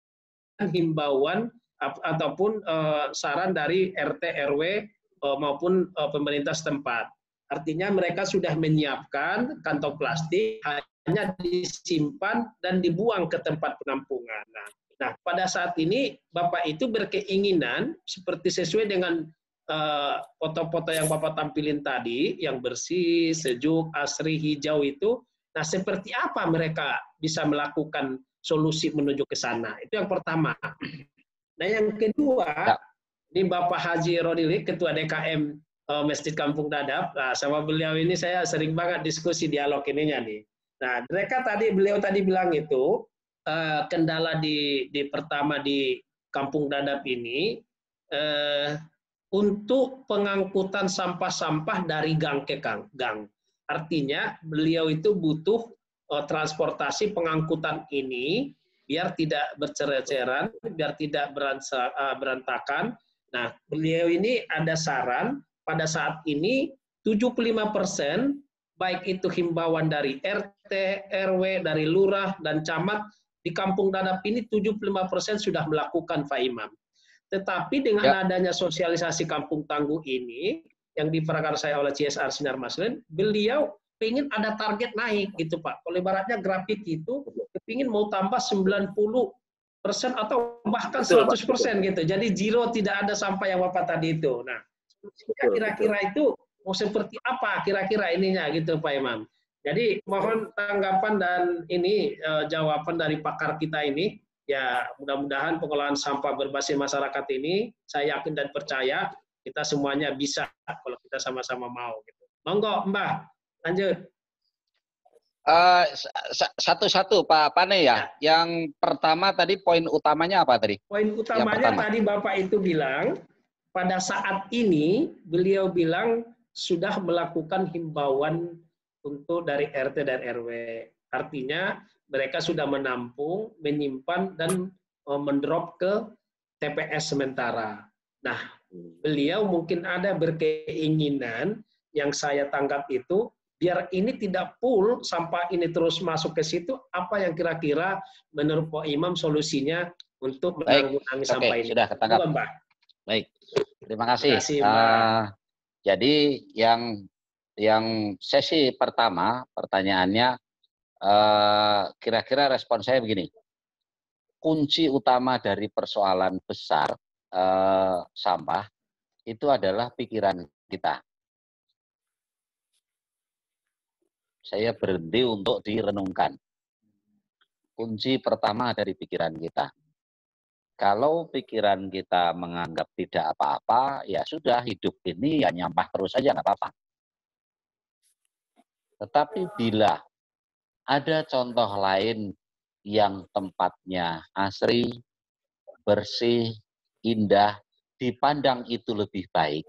himbauan ataupun uh, saran dari R T R W uh, maupun uh, pemerintah setempat. Artinya mereka sudah menyiapkan kantong plastik, hanya disimpan dan dibuang ke tempat penampungan. Nah, nah pada saat ini Bapak itu berkeinginan seperti sesuai dengan foto-foto uh, yang Bapak tampilin tadi, yang bersih, sejuk, asri, hijau itu. Nah, seperti apa mereka bisa melakukan solusi menuju ke sana? Itu yang pertama. Nah, yang kedua, ini Bapak Haji Rodili, Ketua D K M uh, Masjid Kampung Dadap. Nah, sama beliau ini saya sering banget diskusi dialog ininya nih. Nah, mereka tadi beliau tadi bilang itu uh, kendala di di pertama di Kampung Dadap ini uh, untuk pengangkutan sampah-sampah dari gang ke gang. Artinya beliau itu butuh uh, transportasi pengangkutan ini biar tidak bercerai-ceran, biar tidak beransa, uh, berantakan. Nah, beliau ini ada saran pada saat ini tujuh puluh lima persen baik itu himbauan dari R T, R W, dari lurah dan camat di Kampung Dadap ini tujuh puluh lima persen sudah melakukan Pak Imam. Tetapi dengan ya. adanya sosialisasi Kampung Tangguh ini yang diprakarsai oleh C S R Sinar Maslin, beliau ingin ada target naik gitu Pak. Kalau ibaratnya grafik itu ingin mau tambah sembilan puluh persen atau bahkan seratus persen gitu. Jadi zero, tidak ada sampah yang Bapak tadi itu. Nah, kira-kira itu mau seperti apa kira-kira ininya gitu Pak Imam. Jadi mohon tanggapan dan ini eh, jawaban dari pakar kita ini. Ya mudah-mudahan pengelolaan sampah berbasis masyarakat ini saya yakin dan percaya kita semuanya bisa kalau kita sama-sama mau. Gitu. Monggo Mbak, lanjut. Uh, satu-satu Pak Pane ya. ya. Yang pertama tadi poin utamanya apa tadi? Poin utamanya tadi Bapak itu bilang pada saat ini beliau bilang sudah melakukan himbauan untuk dari R T dan R W. Artinya mereka sudah menampung, menyimpan dan mendrop ke T P S sementara. Nah, beliau mungkin ada berkeinginan yang saya tangkap itu biar ini tidak full, sampah ini terus masuk ke situ, apa yang kira-kira menurut Pak Imam solusinya untuk menanggulangi sampah ini? Sudah ketangkap. Mbak. Baik, terima kasih. Terima kasih uh, jadi yang yang sesi pertama pertanyaannya kira-kira uh, respon saya begini. Kunci utama dari persoalan besar uh, sampah itu adalah pikiran kita. Saya berhenti untuk direnungkan. Kunci pertama dari pikiran kita. Kalau pikiran kita menganggap tidak apa-apa, ya sudah, hidup ini ya nyampah terus saja, nggak apa-apa. Tetapi bila Ada contoh lain yang tempatnya asri, bersih, indah, dipandang itu lebih baik.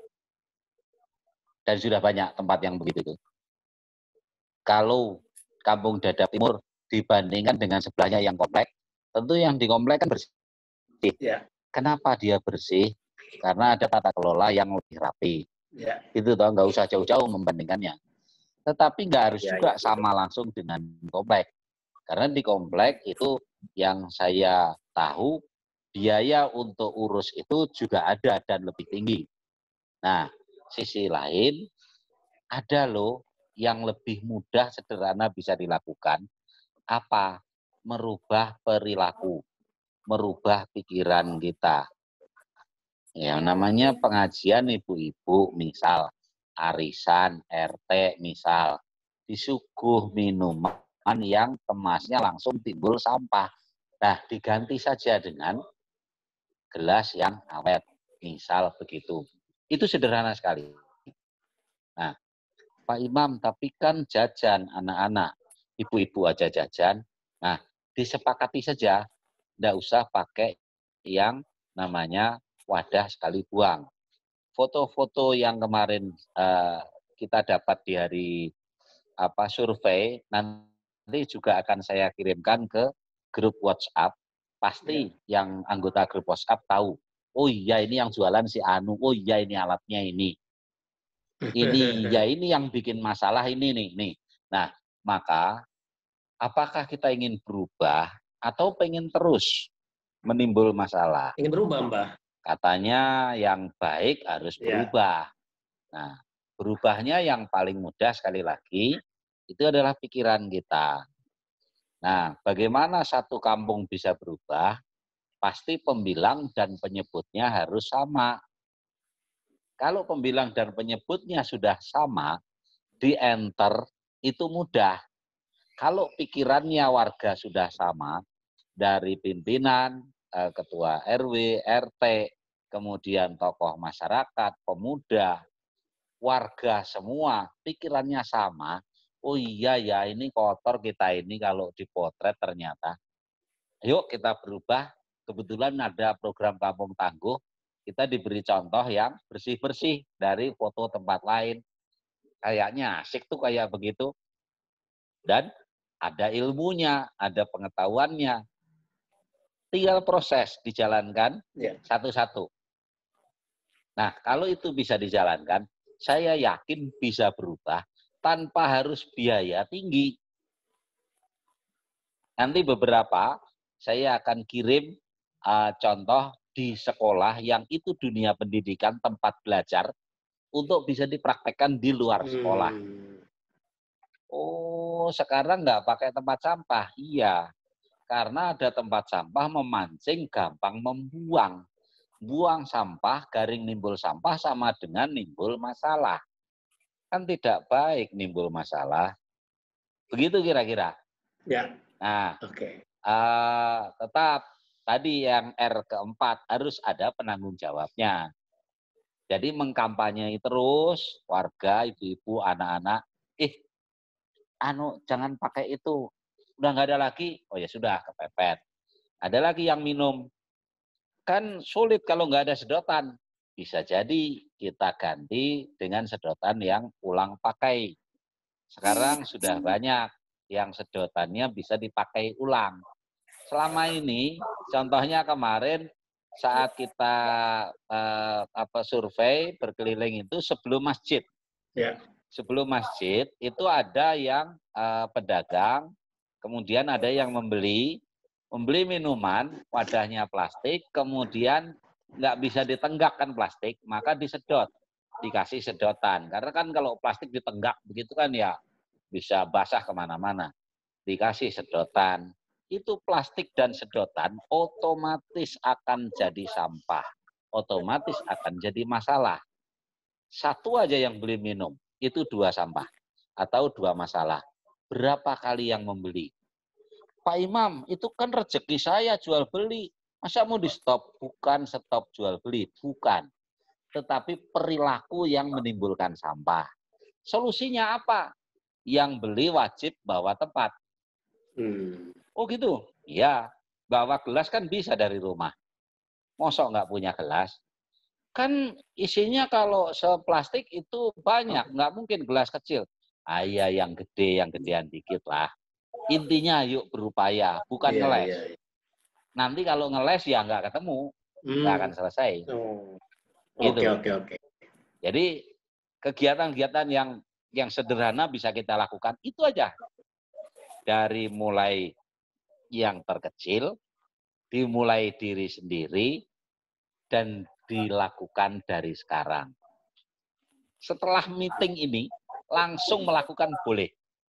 Dan sudah banyak tempat yang begitu. Kalau Kampung Dadap Timur dibandingkan dengan sebelahnya yang komplek, tentu yang di komplek kan bersih. Ya. Kenapa dia bersih? Karena ada tata kelola yang lebih rapi. Ya. Itu toh, nggak usah jauh-jauh membandingkannya. Tetapi nggak harus Ya, juga ya. sama langsung dengan komplek. Karena di komplek itu yang saya tahu, biaya untuk urus itu juga ada dan lebih tinggi. Nah, sisi lain, ada loh yang lebih mudah, sederhana bisa dilakukan. Apa? Merubah perilaku, merubah pikiran kita. Yang namanya pengajian ibu-ibu, misal arisan, R T, misal disuguh minuman yang kemasnya langsung timbul sampah. Nah, diganti saja dengan gelas yang awet, misal begitu. Itu sederhana sekali. Nah, Pak Imam, tapi kan jajan anak-anak, ibu-ibu aja jajan. Nah, disepakati saja, tidak usah pakai yang namanya wadah sekali buang. Foto-foto yang kemarin uh, kita dapat di hari apa survei, nanti juga akan saya kirimkan ke grup WhatsApp. Pasti ya. Yang anggota grup WhatsApp tahu, oh iya ini yang jualan si Anu, oh iya ini alatnya ini. Ini ya ini yang bikin masalah ini nih nih. Nah, maka apakah kita ingin berubah atau pengen terus menimbul masalah? Ingin berubah, Mbah. Katanya yang baik harus berubah. Ya. Nah, berubahnya yang paling mudah sekali lagi itu adalah pikiran kita. Nah, bagaimana satu kampung bisa berubah? Pasti pembilang dan penyebutnya harus sama. Kalau pembilang dan penyebutnya sudah sama, di-enter itu mudah. Kalau pikirannya warga sudah sama, dari pimpinan, ketua R W, R T, kemudian tokoh masyarakat, pemuda, warga semua, pikirannya sama, oh iya ya ini kotor kita ini kalau dipotret ternyata. Yuk kita berubah, kebetulan ada program Kampung Tangguh, kita diberi contoh yang bersih-bersih dari foto tempat lain. Kayaknya asik tuh kayak begitu. Dan ada ilmunya, ada pengetahuannya. Tinggal proses dijalankan satu-satu. Nah, kalau itu bisa dijalankan, saya yakin bisa berubah tanpa harus biaya tinggi. Nanti beberapa saya akan kirim uh, contoh di sekolah yang itu dunia pendidikan, tempat belajar, untuk bisa dipraktekkan di luar sekolah. Hmm. Oh, sekarang nggak pakai tempat sampah? Iya, karena ada tempat sampah memancing gampang membuang. Buang sampah, garing nimbul sampah sama dengan nimbul masalah. Kan tidak baik nimbul masalah. Begitu kira-kira. Ya. Nah, oke. Okay. Uh, tetap tadi yang R keempat harus ada penanggung jawabnya. Jadi mengkampanyai terus warga, ibu-ibu, anak-anak, ih, anu jangan pakai itu, udah nggak ada lagi, oh ya sudah kepepet. Ada lagi yang minum, kan sulit kalau nggak ada sedotan. Bisa jadi kita ganti dengan sedotan yang ulang pakai. Sekarang sudah banyak yang sedotannya bisa dipakai ulang. Selama ini, contohnya kemarin saat kita eh, apa survei berkeliling itu sebelum masjid. Ya. Sebelum masjid itu ada yang eh, pedagang, kemudian ada yang membeli, membeli minuman, wadahnya plastik, kemudian nggak bisa ditenggakkan plastik, maka disedot, dikasih sedotan. Karena kan kalau plastik ditenggak begitu kan ya bisa basah kemana-mana. Dikasih sedotan. Itu plastik dan sedotan otomatis akan jadi sampah. Otomatis akan jadi masalah. Satu aja yang beli minum, itu dua sampah. Atau dua masalah. Berapa kali yang membeli? Pak Imam, itu kan rezeki saya jual beli. Masa mau di stop? Bukan stop jual beli, bukan. Tetapi perilaku yang menimbulkan sampah. Solusinya apa? Yang beli wajib bawa tempat. Hmm. Oh gitu? Iya, bawa gelas kan bisa dari rumah. Mosok nggak punya gelas? Kan isinya kalau seplastik itu banyak, nggak mungkin gelas kecil. Ah iya, yang gede, yang gedean dikit lah. Intinya yuk berupaya, bukan Iya, ngeles. iya, iya. Nanti kalau ngeles ya nggak ketemu, nggak Hmm. akan selesai. Oh. Gitu. Oke, oke, oke. Jadi kegiatan-kegiatan yang yang sederhana bisa kita lakukan itu aja. Dari mulai yang terkecil, dimulai diri sendiri, dan dilakukan dari sekarang. Setelah meeting ini, langsung melakukan boleh.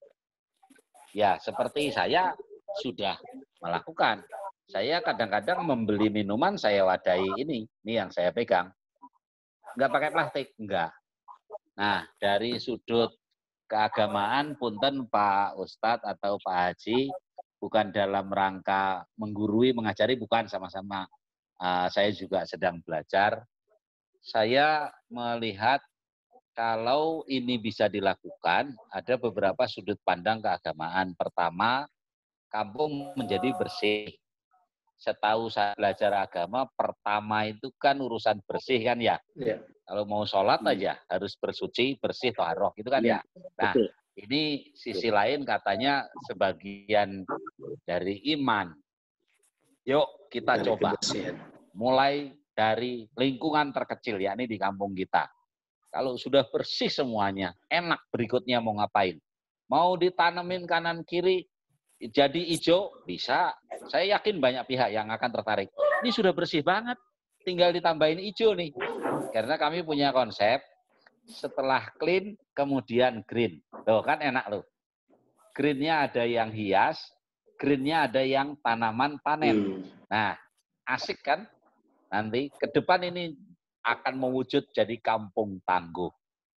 Ya, seperti saya sudah melakukan. Saya kadang-kadang membeli minuman, saya wadahi ini. Ini yang saya pegang. Enggak pakai plastik, enggak. Nah, dari sudut keagamaan, punten Pak Ustadz atau Pak Haji, bukan dalam rangka menggurui, mengajari, bukan, sama-sama. Uh, saya juga sedang belajar. Saya melihat kalau ini bisa dilakukan, ada beberapa sudut pandang keagamaan. Pertama, kampung menjadi bersih. Setahu saya belajar agama, pertama itu kan urusan bersih kan ya. Ya. Kalau mau sholat aja harus bersuci, bersih, toharoh gitu kan ya. Nah, ini sisi lain katanya sebagian dari iman. Yuk kita Dari coba. kebersihan. Mulai dari lingkungan terkecil, yakni di kampung kita. Kalau sudah bersih semuanya, enak berikutnya mau ngapain. Mau ditanemin kanan kiri, jadi hijau, bisa. Saya yakin banyak pihak yang akan tertarik. Ini sudah bersih banget, tinggal ditambahin hijau nih. Karena kami punya konsep, setelah clean, kemudian green. Tuh kan enak loh. Greennya ada yang hias, greennya ada yang tanaman panen. Hmm. Nah, asik kan? Nanti ke depan ini akan mewujud jadi kampung tangguh.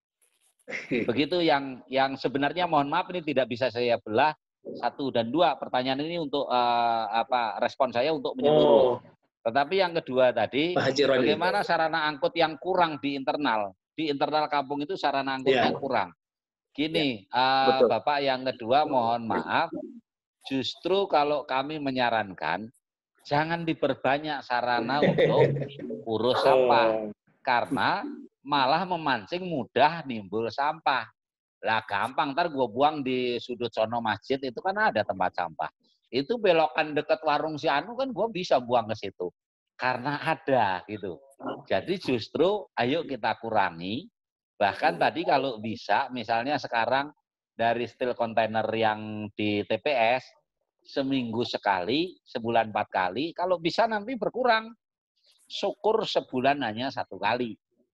Begitu yang yang sebenarnya mohon maaf ini tidak bisa saya belah satu dan dua. Pertanyaan ini untuk uh, apa respon saya untuk menyeluruh. Oh. Tetapi yang kedua tadi, bagaimana sarana angkut yang kurang di internal? Di internal kampung itu sarana angkutnya yeah. kurang. Gini, yeah. uh, Bapak yang kedua mohon maaf, justru kalau kami menyarankan jangan diperbanyak sarana untuk urus sampah. Karena malah memancing mudah nimbul sampah. Lah gampang, ntar gue buang di sudut sono masjid, itu kan ada tempat sampah. Itu belokan dekat warung si Anu kan gue bisa buang ke situ. Karena ada gitu. Jadi justru ayo kita kurangi. Bahkan tadi kalau bisa, misalnya sekarang dari steel container yang di T P S, seminggu sekali, sebulan empat kali, kalau bisa nanti berkurang. Syukur sebulan hanya satu kali.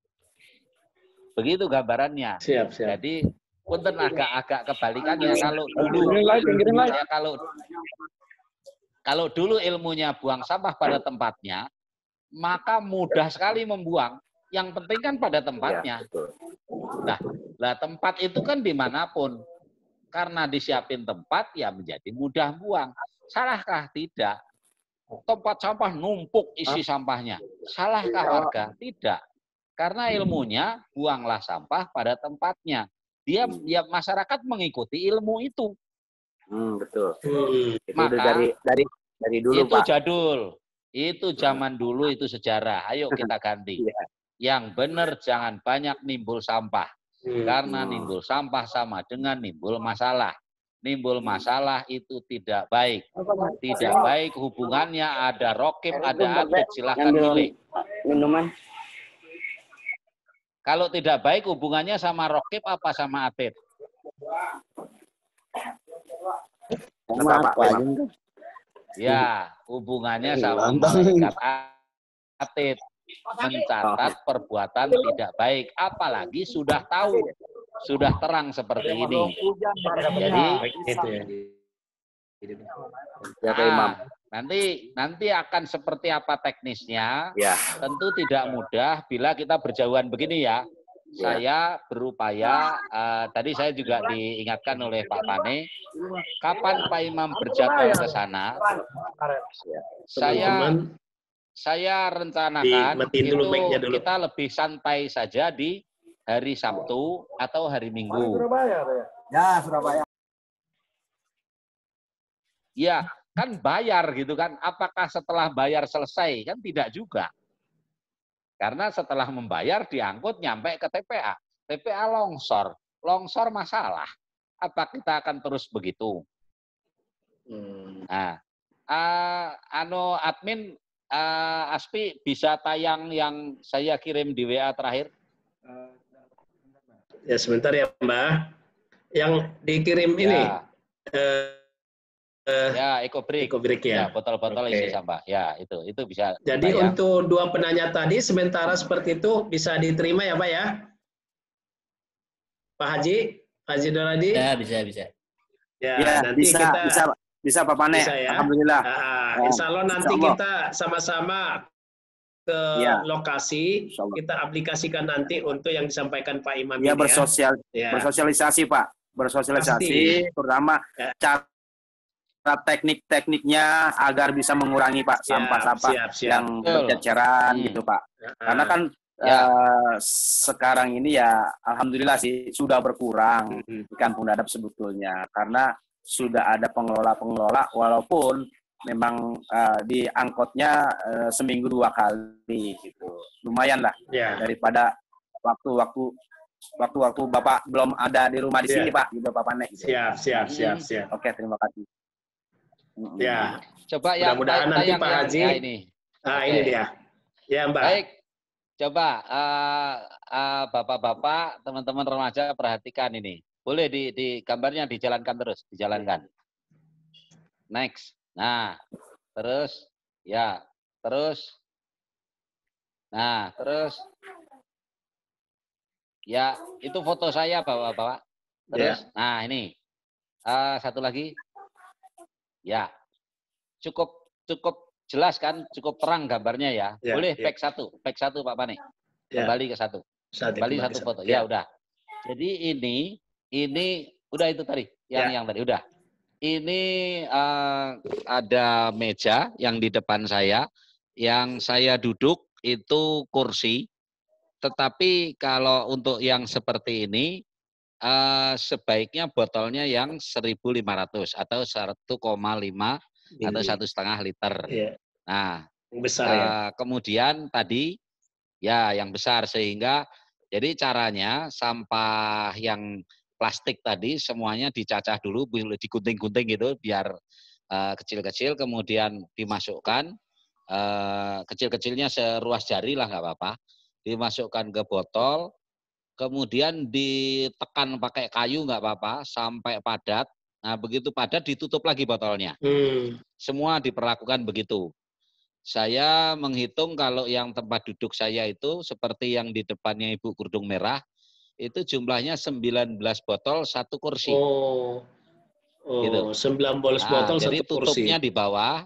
Begitu gambarannya. Siap, siap. Jadi punten agak-agak kebalikannya. Kalau dulu, ya, kalau kalau dulu ilmunya buang sampah pada tempatnya, maka mudah sekali membuang. Yang penting kan pada tempatnya. Nah, lah tempat itu kan dimanapun. Karena disiapin tempat, ya menjadi mudah buang. Salahkah? Tidak. Tempat sampah numpuk isi sampahnya. Salahkah warga? Tidak. Karena ilmunya buanglah sampah pada tempatnya. Dia, dia masyarakat mengikuti ilmu itu. Hmm, betul. Hmm. Itu Maka dari dari dari dulu, itu Pak. jadul. Itu zaman dulu, itu sejarah. Ayo kita ganti. Yang benar jangan banyak nimbul sampah. Karena nimbul sampah sama dengan nimbul masalah. Nimbul masalah itu tidak baik. Tidak baik hubungannya, ada rokib, ada atlet, silahkan pilih. Minuman. Kalau tidak baik hubungannya sama rokib apa sama atlet? Sama apa? Ya, hubungannya sama malaikat atlet. Mencatat perbuatan tidak baik. Apalagi sudah tahu. Sudah terang seperti ini. Jadi nah, nanti nanti akan seperti apa teknisnya? Ya. Tentu tidak mudah bila kita berjauhan begini ya. Ya. Saya berupaya uh, tadi saya juga diingatkan oleh Pak Pane, kapan Pak Imam berjadwal ke sana? Saya saya rencanakan itu kita lebih santai saja di hari Sabtu atau hari Minggu. Ya, Surabaya. Ya, kan bayar gitu kan. Apakah setelah bayar selesai? Kan tidak juga. Karena setelah membayar diangkut nyampe ke T P A. T P A longsor. Longsor masalah. Apa kita akan terus begitu? Hmm. Nah, uh, anu admin uh, Aspi bisa tayang yang saya kirim di W A terakhir? Ya sebentar ya Mbak. Yang dikirim ya. ini. Uh, Ya, ekobrik. Ekobrik ya. Ya, botol-botol Oke. isi sampah. Ya, itu itu bisa. Jadi ditayang. untuk dua penanya tadi sementara seperti itu bisa diterima ya Pak ya? Pak Haji, Pak Haji Doradi? Ya, bisa, bisa. Ya, Ya, nanti bisa, kita bisa, bisa Pak Pane. bisa ya. Alhamdulillah. Nah, Ya, insya Allah nanti insya Allah. kita sama-sama ke Ya. lokasi, Insya Allah. kita aplikasikan nanti untuk yang disampaikan Pak Imam Ya, ini bersosial, ya. bersosialisasi Pak, bersosialisasi, Pasti. terutama Ya. cara teknik-tekniknya agar bisa mengurangi Pak Siap, sampah-sampah siap, siap. yang berceceran Hmm. gitu Pak. Nah, Karena kan Ya. eh, sekarang ini ya alhamdulillah sih sudah berkurang Hmm. di Kampung Dadap sebetulnya karena sudah ada pengelola-pengelola walaupun memang eh, di angkotnya eh, seminggu dua kali gitu. Lumayan lah ya. daripada waktu-waktu waktu-waktu Bapak belum ada di rumah di Ya. sini Pak gitu Pak Pane. Gitu. Siap, siap, siap, siap. Oke, terima kasih. Ya. Coba yang Mudah-mudahan tay- nanti tayang Pak yang- Haji. ya ini. Nah, Oke. ini dia. Ya, Mbak. Baik. Coba uh, uh, bapak-bapak, teman-teman remaja perhatikan ini. Boleh di, di gambarnya dijalankan terus, dijalankan. Next. Nah, terus, ya, terus. Nah, terus. Ya, itu foto saya bapak-bapak. Terus, Ya. nah ini. Uh, satu lagi. Ya, cukup cukup jelas kan, cukup terang gambarnya ya. Ya, Boleh ya. back satu, back satu Pak Pane. Ya. Kembali ke satu. Saat Kembali kembali satu satu. foto. Ya. Ya udah. Jadi ini, ini udah itu tadi, yang Ya. yang tadi udah. Ini uh, ada meja yang di depan saya, yang saya duduk itu kursi. Tetapi kalau untuk yang seperti ini, uh, sebaiknya botolnya yang seribu lima ratus atau satu koma lima atau satu setengah liter. Ya. Nah, Yang besar uh, ya. kemudian tadi ya yang besar sehingga jadi caranya sampah yang plastik tadi semuanya dicacah dulu, digunting-gunting gitu biar uh, kecil-kecil, kemudian dimasukkan uh, kecil-kecilnya seruas jari lah nggak apa-apa, dimasukkan ke botol, kemudian ditekan pakai kayu nggak apa-apa sampai padat. Nah begitu padat ditutup lagi botolnya. Hmm. Semua diperlakukan begitu. Saya menghitung kalau yang tempat duduk saya itu seperti yang di depannya Ibu Kerudung Merah, itu jumlahnya sembilan belas botol satu kursi. Oh, oh gitu. sembilan belas Nah, botol jadi satu kursi. tutupnya di bawah,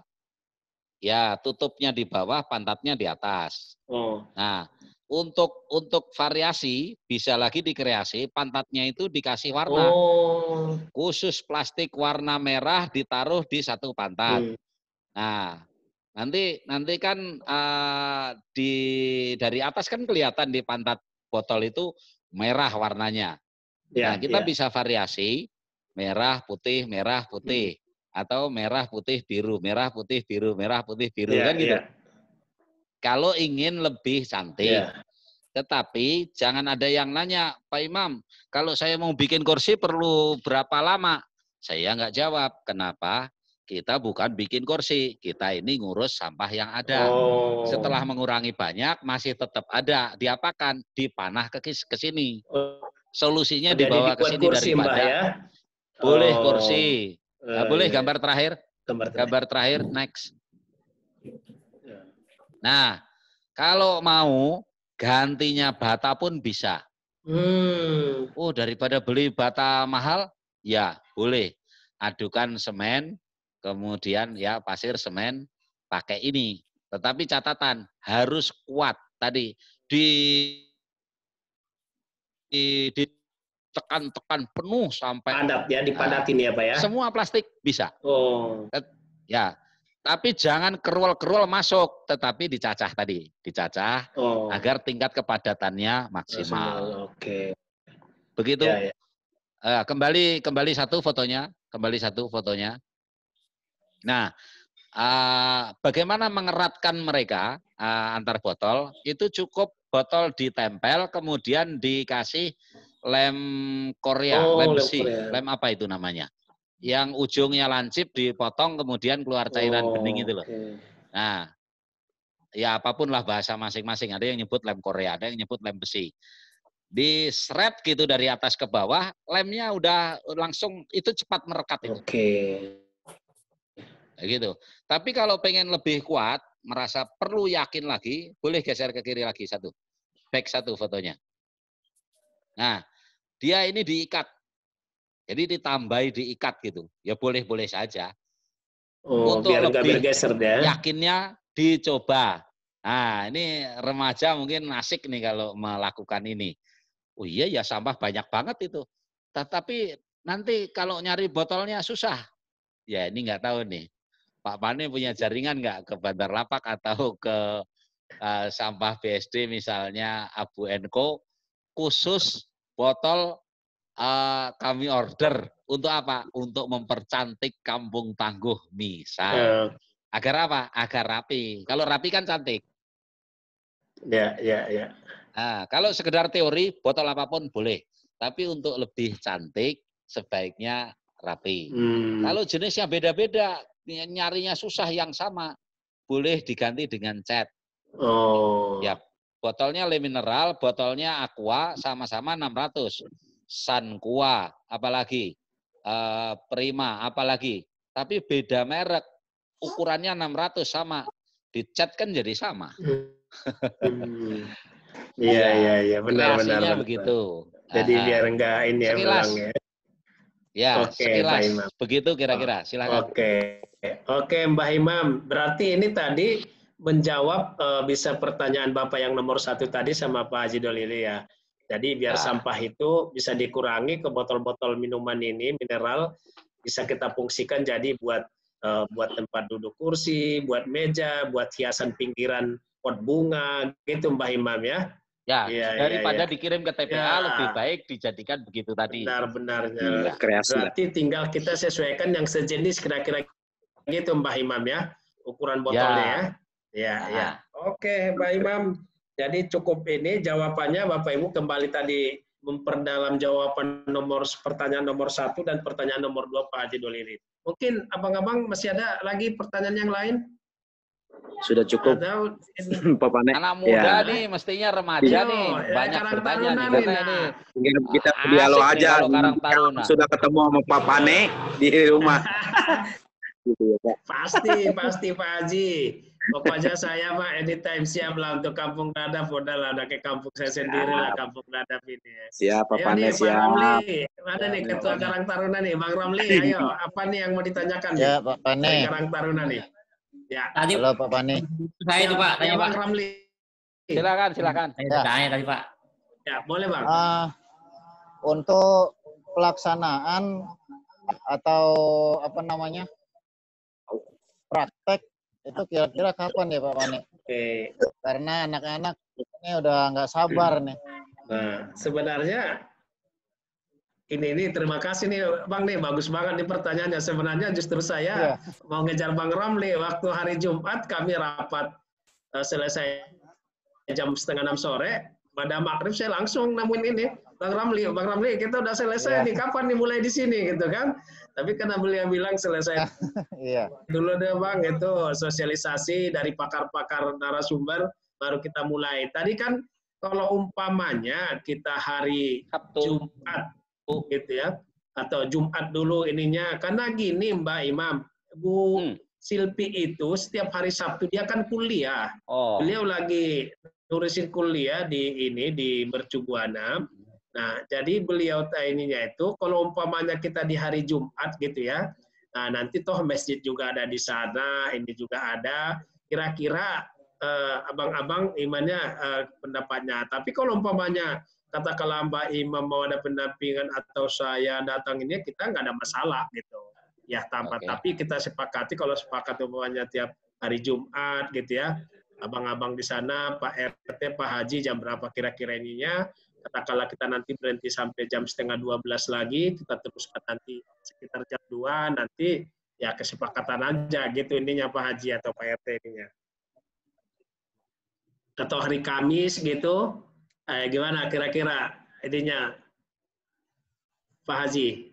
ya tutupnya di bawah, pantatnya di atas. Oh. Nah, untuk untuk variasi bisa lagi dikreasi, pantatnya itu dikasih warna. Oh. Khusus plastik warna merah ditaruh di satu pantat. Hmm. Nah, nanti nanti kan uh, di dari atas kan kelihatan di pantat botol itu merah warnanya. Ya, nah, kita ya. bisa variasi merah, putih, merah, putih. Hmm. Atau merah, putih, biru, merah, putih, biru, merah, putih, biru. Ya, kan gitu. ya. Kalau ingin lebih cantik. Ya. Tetapi jangan ada yang nanya, Pak Imam, kalau saya mau bikin kursi perlu berapa lama? Saya nggak jawab. Kenapa? Kita bukan bikin kursi, kita ini ngurus sampah yang ada. Oh. Setelah mengurangi banyak, masih tetap ada. Diapakan? Dipanah ke, ke sini. Oh. Solusinya Jadi dibawa ke sini kursi, daripada. Mbak, ya? Boleh oh. kursi. Nah, uh, boleh iya. gambar terakhir? Gambar terakhir. Gambar terakhir, next. Nah, kalau mau gantinya bata pun bisa. Hmm. Oh, daripada beli bata mahal, ya boleh. Adukan semen, kemudian ya pasir semen, pakai ini. Tetapi catatan harus kuat tadi di di, di tekan-tekan penuh sampai padat ya, dipadatin nah, ya Pak ya. Semua plastik bisa. Oh. Ya. Tapi jangan kerul-kerul masuk, tetapi dicacah tadi, dicacah oh. agar tingkat kepadatannya maksimal. Oke. Begitu. Ya, ya. Uh, kembali kembali satu fotonya, kembali satu fotonya. Nah, uh, bagaimana mengeratkan mereka uh, antar botol? Itu cukup botol ditempel, kemudian dikasih lem Korea, Oh, lem lem besi, Korea. lem apa itu namanya? Yang ujungnya lancip dipotong, kemudian keluar cairan Oh, bening itu loh. okay. Nah, ya apapun lah bahasa masing-masing. Ada yang nyebut lem Korea, ada yang nyebut lem besi. Di seret gitu dari atas ke bawah, lemnya udah langsung itu cepat merekat itu. Oke. Okay. Kayak gitu. Tapi kalau pengen lebih kuat, merasa perlu yakin lagi, boleh geser ke kiri lagi satu. Back satu fotonya. Nah, dia ini diikat. Jadi ditambahi diikat gitu. Ya boleh-boleh saja. Oh, Untuk biar nggak lebih bergeser deh. yakinnya dicoba. Nah, ini remaja mungkin asik nih kalau melakukan ini. Oh iya ya sampah banyak banget itu. Tetapi nanti kalau nyari botolnya susah. Ya ini nggak tahu nih. Pak Pane punya jaringan nggak ke Bandar Lapak atau ke uh, sampah B S D misalnya Abu Enko khusus botol uh, kami order untuk apa? Untuk mempercantik Kampung Tangguh misal. Uh. Agar apa? Agar rapi. Kalau rapi kan cantik. Ya, ya, ya. Nah, kalau sekedar teori, botol apapun boleh. Tapi untuk lebih cantik, sebaiknya rapi. Hmm. Kalau jenisnya beda-beda, nyarinya susah yang sama, boleh diganti dengan cat. Oh. Ya, botolnya le mineral, botolnya aqua, sama-sama enam ratus. Sun Aqua, apalagi uh, Prima, apalagi. Tapi beda merek, ukurannya enam ratus sama. Dicat kan jadi sama. Hmm. Iya, iya, iya, benar-benar. Kreasinya begitu. Jadi uh, biar enggak ini ya sekilas. ya. Ya, Oke, sekilas. Mbak Imam. Begitu kira-kira, silakan. Oke. Oke, Mbak Imam. Berarti ini tadi menjawab uh, bisa pertanyaan Bapak yang nomor satu tadi sama Pak Haji Dolili ya. Jadi biar nah. sampah itu bisa dikurangi ke botol-botol minuman ini, mineral, bisa kita fungsikan jadi buat uh, buat tempat duduk kursi, buat meja, buat hiasan pinggiran pot bunga, gitu Mbak Imam ya. Ya, ya daripada ya, ya. dikirim ke T P A ya. Lebih baik dijadikan begitu tadi. Benar-benarnya. Hmm, berarti tinggal kita sesuaikan yang sejenis kira-kira gitu Mbak Imam ya, ukuran botolnya ya. Ya, nah. ya. Oke Mbak Imam. Jadi cukup ini jawabannya Bapak Ibu kembali tadi memperdalam jawaban nomor pertanyaan nomor satu dan pertanyaan nomor dua Pak Haji Dolili. Mungkin abang-abang masih ada lagi pertanyaan yang lain? Sudah cukup. Atau, Pak Pane. Anak muda ya. nih, mestinya remaja Yo, nih, ya, banyak bertanya nih. nih Nah. Mungkin kita dialog aja. Sudah ketemu sama Pak Pane di rumah. Gitu ya, Pak. Pasti, pasti Pak Haji. Pokoknya saya Pak anytime siap lah untuk Kampung Dadap, udah lah, udah ke kampung saya sendiri lah Kampung Dadap ini. Siap, Pak Pane, siap. Pak Ramli, mana nih Ketua Karang Taruna nih, Bang Ramli, ayo, apa nih yang mau ditanyakan nih? Ya, Pak Pane. Karang Taruna nih. Ya. Tadi, halo Pak Pane. Saya itu Pak, tanya ya, Pak. Bang Ramli. Silakan, silakan. Ya. Tanya tadi Pak. Ya, boleh Bang. Uh, untuk pelaksanaan atau apa namanya praktek itu kira-kira kapan ya Pak Pane? Oke. Karena anak-anak ini udah nggak sabar nih. Nah, sebenarnya ini ini terima kasih nih Bang nih, bagus banget nih pertanyaannya. Sebenarnya justru saya yeah. mau ngejar Bang Ramli. Waktu hari Jumat kami rapat uh, selesai jam setengah enam sore. Pada maghrib saya langsung nemuin ini Bang Ramli, Bang Ramli kita udah selesai yeah. nih, kapan nih mulai di sini gitu kan? Tapi karena beliau bilang selesai yeah. dulu deh Bang, itu sosialisasi dari pakar-pakar narasumber baru kita mulai. Tadi kan kalau umpamanya kita hari Sabtu. Jumat gitu ya, atau Jumat dulu ininya, karena gini Mbak Imam, Bu hmm. Silpi itu setiap hari Sabtu dia kan kuliah, oh. beliau lagi ngurusin kuliah di ini di Mercu Buana. Nah, jadi beliau ininya itu kalau umpamanya kita di hari Jumat gitu ya. Nah, nanti toh masjid juga ada di sana, ini juga ada. Kira-kira eh, abang-abang imannya eh, pendapatnya. Tapi kalau umpamanya katakanlah Mbak Imam mau ada pendampingan atau saya datang ini, kita nggak ada masalah gitu. Ya, tanpa okay. Tapi kita sepakati kalau sepakat umpamanya tiap hari Jumat gitu ya. Abang-abang di sana, Pak R T, Pak Haji, jam berapa kira-kira ininya. Katakanlah kita nanti berhenti sampai jam setengah dua belas lagi, kita teruskan nanti sekitar jam dua, nanti Ya kesepakatan aja gitu intinya Pak Haji atau Pak R T ininya. Atau hari Kamis gitu, eh, gimana kira-kira intinya Pak Haji?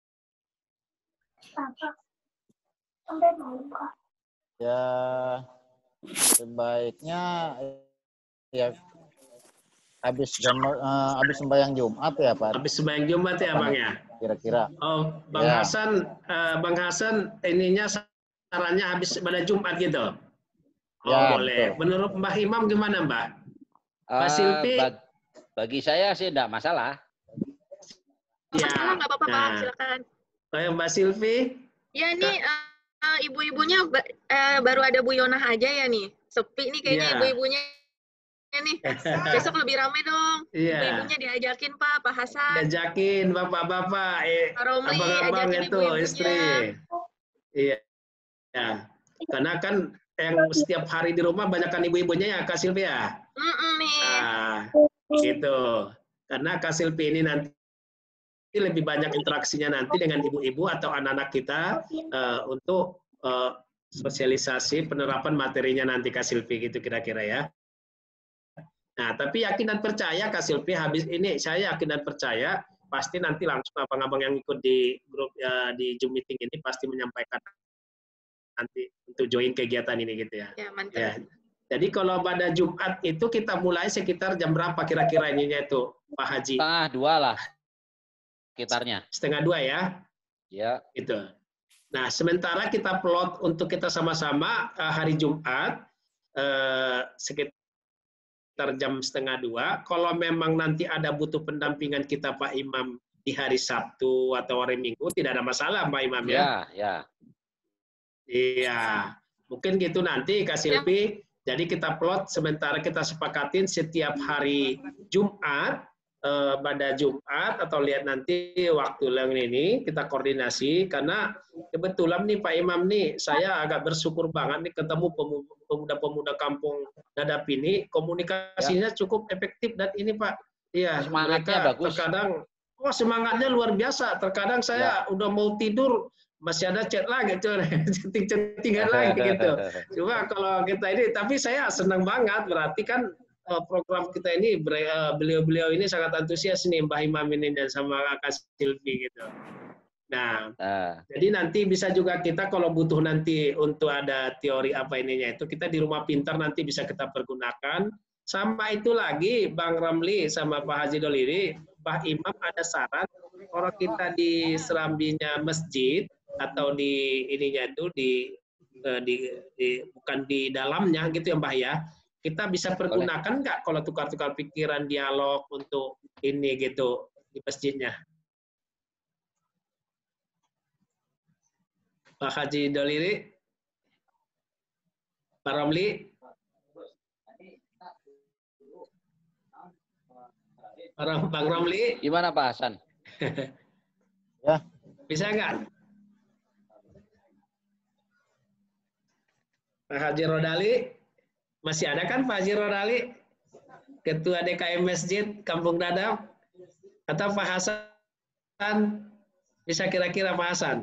Ya sebaiknya ya habis jam uh, habis sembahyang Jumat ya Pak. Habis sembahyang Jumat ya Bang ya. Kira-kira. Oh Bang ya. Hasan, uh, Bang Hasan ininya sarannya habis pada Jumat gitu. Oh ya, boleh. Betul. Menurut Mbah Imam gimana Mbah? Uh, Pak Silvi? Bag, bagi saya sih enggak masalah. Ya. Masalah nggak apa-apa nah. Pak, silakan. Kayak Mbak Silvi? Ya nih uh, ibu-ibunya uh, baru ada Bu Yonah aja ya nih. Sepi nih kayaknya ya. Ibu-ibunya nih. Besok lebih ramai dong. Ya. Ibu-ibunya diajakin Pak, Pak Hasan. Diajakin bapak-bapak, eh, abang-abang itu istri. Iya. Ya. Karena kan yang setiap hari di rumah banyakkan ibu-ibunya ya Kak Silvia. Mm -mm, nih. Nah, gitu. Karena Kak Silvi ini nanti lebih banyak interaksinya nanti dengan ibu-ibu atau anak-anak kita uh, untuk uh, sosialisasi penerapan materinya nanti Kak Silvi gitu kira-kira ya. Nah, tapi yakin dan percaya Kak Silvi habis ini saya yakin dan percaya pasti nanti langsung abang-abang yang ikut di grup uh, di Zoom meeting ini pasti menyampaikan nanti untuk join kegiatan ini gitu ya. Ya, mantap. Ya. Jadi kalau pada Jumat itu kita mulai sekitar jam berapa kira-kira ininya itu Pak Haji? Setengah dua lah. Sekitarnya. Setengah dua ya? Ya. Itu. Nah, sementara kita plot untuk kita sama-sama uh, hari Jumat uh, sekitar jam setengah dua. Kalau memang nanti ada butuh pendampingan kita Pak Imam di hari Sabtu atau hari Minggu, tidak ada masalah Pak Imam ya? Ya, ya. Iya, mungkin gitu nanti Kak Silvi. Jadi kita plot sementara kita sepakatin setiap hari Jumat, eh, pada Jumat atau lihat nanti waktu yang ini kita koordinasi karena kebetulan nih Pak Imam nih saya agak bersyukur banget nih ketemu pemuda-pemuda kampung Dadap ini komunikasinya ya. Cukup efektif dan ini Pak. Iya, semangatnya mereka bagus. Terkadang oh semangatnya luar biasa. Terkadang saya ya. Udah mau tidur masih ada chat lagi, chatting-chattingan lagi gitu. Cuma kalau kita ini, tapi saya senang banget, berarti kan program kita ini, beliau-beliau ini sangat antusias nih, Mbah Imam ini dan sama Kak Silvi gitu. Nah, uh. jadi nanti bisa juga kita kalau butuh nanti untuk ada teori apa ininya itu, kita di Rumah Pintar nanti bisa kita pergunakan. Sama itu lagi, Bang Ramli sama Pak Haji Doliri, Mbah Imam ada saran, kalau kita di serambinya masjid, atau di ininya itu di, di, di bukan di dalamnya gitu ya Mbah ya, kita bisa pergunakan nggak kalau tukar-tukar pikiran dialog untuk ini gitu di masjidnya? Pak Haji Doliri, Pak Ramli, Bang Ramli, gimana Pak Hasan? Ya, bisa nggak? Pak Haji Rodali, masih ada kan Pak Haji Rodali? Ketua D K M Masjid Kampung Dadap? Atau Pak Hasan? Bisa kira-kira Pak Hasan?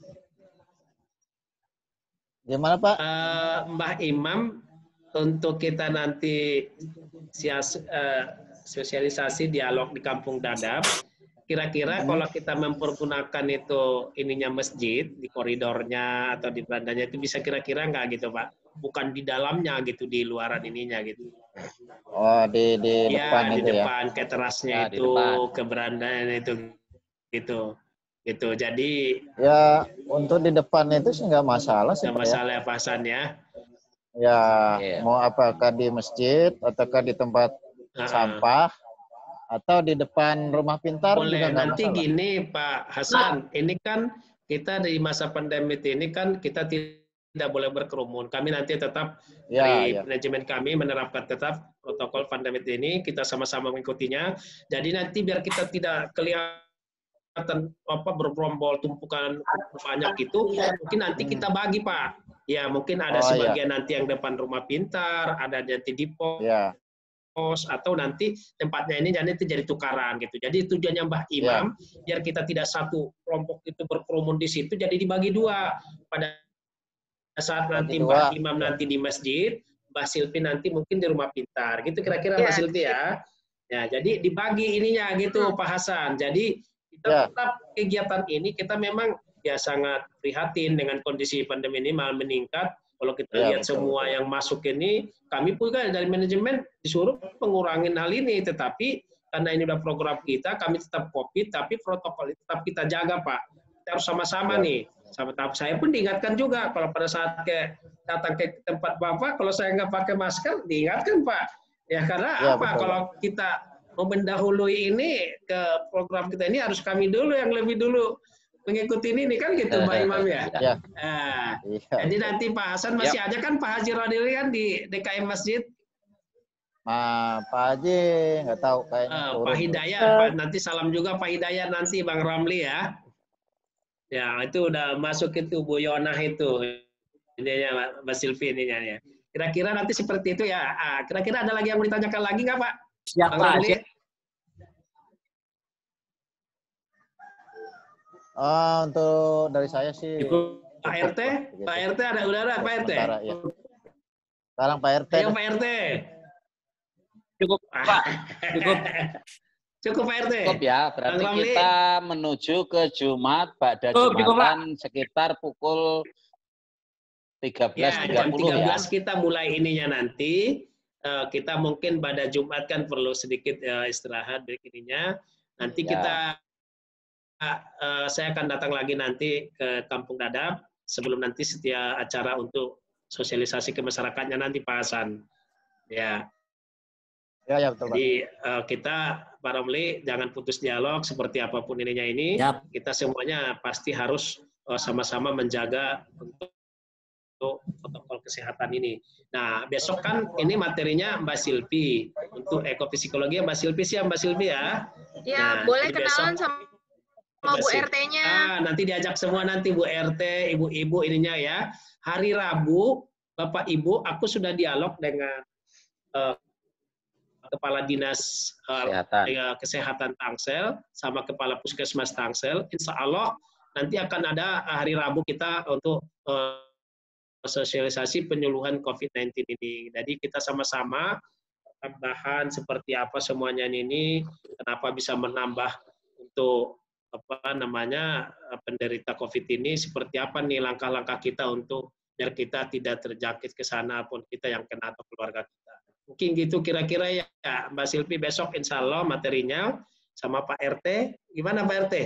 Gimana Pak? Uh, Mbah Imam, untuk kita nanti sias, uh, sosialisasi dialog di Kampung Dadap, kira-kira hmm. kalau kita mempergunakan itu ininya masjid di koridornya atau di berandanya itu bisa kira-kira nggak gitu Pak? Bukan di dalamnya gitu, di luaran ininya gitu. Oh di di ya, depan di itu depan, ya? Ke terasnya ya, itu, ke berandanya itu gitu. Gitu. Jadi ya untuk di depan itu sih nggak masalah sih. Nggak masalah ya Pak Hasan ya. Ya yeah. Mau apakah di masjid ataukah di tempat uh-huh. sampah atau di depan Rumah Pintar. Boleh. Juga Nanti masalah. Gini Pak Hasan, nah. Ini kan kita di masa pandemi ini kan kita tidak boleh berkerumun. Kami nanti tetap ya, dari ya. manajemen kami menerapkan tetap protokol pandemi ini, kita sama-sama mengikutinya. Jadi nanti biar kita tidak kelihatan apa bergerombol tumpukan banyak itu, mungkin nanti kita bagi Pak. Ya mungkin ada oh, sebagian ya. nanti yang depan Rumah Pintar, ada nanti di pos. Ya. atau nanti tempatnya ini jadi itu jadi tukaran gitu. Jadi tujuannya Mbah Imam ya. Biar kita tidak satu kelompok itu berkerumun di situ, jadi dibagi dua. Pada saat nanti Mbah Imam ya. Nanti di masjid, Mbah Silvi nanti mungkin di rumah pintar, gitu kira-kira ya. Mbah Silvi ya. Ya, jadi dibagi ininya gitu Pak Hasan. Jadi kita ya. Tetap kegiatan ini kita memang ya sangat prihatin dengan kondisi pandemi ini malah meningkat. Kalau kita ya, lihat betul, semua betul. Yang masuk ini, kami pun kan dari manajemen disuruh mengurangin hal ini, tetapi karena ini udah program kita, kami tetap COVID, tapi protokol tetap kita jaga, Pak. Kita harus sama-sama ya. Nih. Sama saya pun diingatkan juga, kalau pada saat ke, datang ke tempat Bapak, kalau saya nggak pakai masker, diingatkan, Pak. Ya karena ya, apa? Betul. Kalau kita mau mendahului ini ke program kita ini, harus kami dulu yang lebih dulu mengikuti ini kan gitu Pak Imam ya. ya. Nah, ya. Jadi nanti Pak Hasan masih ya. Ada kan Pak Haji Rodili kan di D K M Masjid. Nah, Pak Haji nggak tahu kayaknya. Uh, Pak Hidayat, uh. Pak, nanti salam juga Pak Hidayat nanti Bang Ramli ya. Ya itu udah masuk itu Bu Yonah itu ininya Mbak Silvi ininya ya. Kira-kira nanti seperti itu ya. Kira-kira ada lagi yang mau ditanyakan lagi nggak Pak? Siapa? Bang Ramli? Oh, untuk dari saya sih Pak R T, gitu. Pak R T ada udara Pak R T. Sementara, ya. Sekarang Pak R T. Ayo Pak R T. Cukup Pak. Cukup. Cukup Pak R T. Cukup ya. Berarti kita menuju ke Jumat pada Jumatan sekitar pukul tiga belas tiga puluh ya. Jam tiga belas kita mulai ininya nanti. Kita mungkin pada Jumat kan perlu sedikit istirahat break ininya. Nanti ya. Kita Uh, saya akan datang lagi nanti ke Kampung Dadap sebelum nanti setiap acara untuk sosialisasi ke masyarakatnya nanti Pak Hasan. Ya. Ya, ya betul. Jadi uh, kita Pak Romli jangan putus dialog seperti apapun ininya ini. Yap. Kita semuanya pasti harus sama-sama uh, menjaga untuk, untuk protokol kesehatan ini. Nah, besok kan ini materinya Mbak Silvi untuk ekopsikologi Mbak Silvi sih Mbak Silvi ya. Ya, nah, boleh kenalan sama mau Bu R T-nya. Ah, nanti diajak semua nanti Bu R T, ibu-ibu ininya ya. Hari Rabu, Bapak Ibu, aku sudah dialog dengan uh, Kepala Dinas uh, Kesehatan. Uh, Kesehatan Tangsel sama Kepala Puskesmas Tangsel. Insya Allah nanti akan ada hari Rabu kita untuk uh, sosialisasi penyuluhan COVID sembilan belas ini. Jadi kita sama-sama tambahan seperti apa semuanya ini, kenapa bisa menambah untuk apa namanya penderita COVID ini, seperti apa nih langkah-langkah kita untuk biar kita tidak terjangkit ke sana pun kita yang kena atau keluarga kita. Mungkin gitu kira-kira ya Mbak Silvi besok insya Allah materinya sama Pak R T. Gimana Pak R T?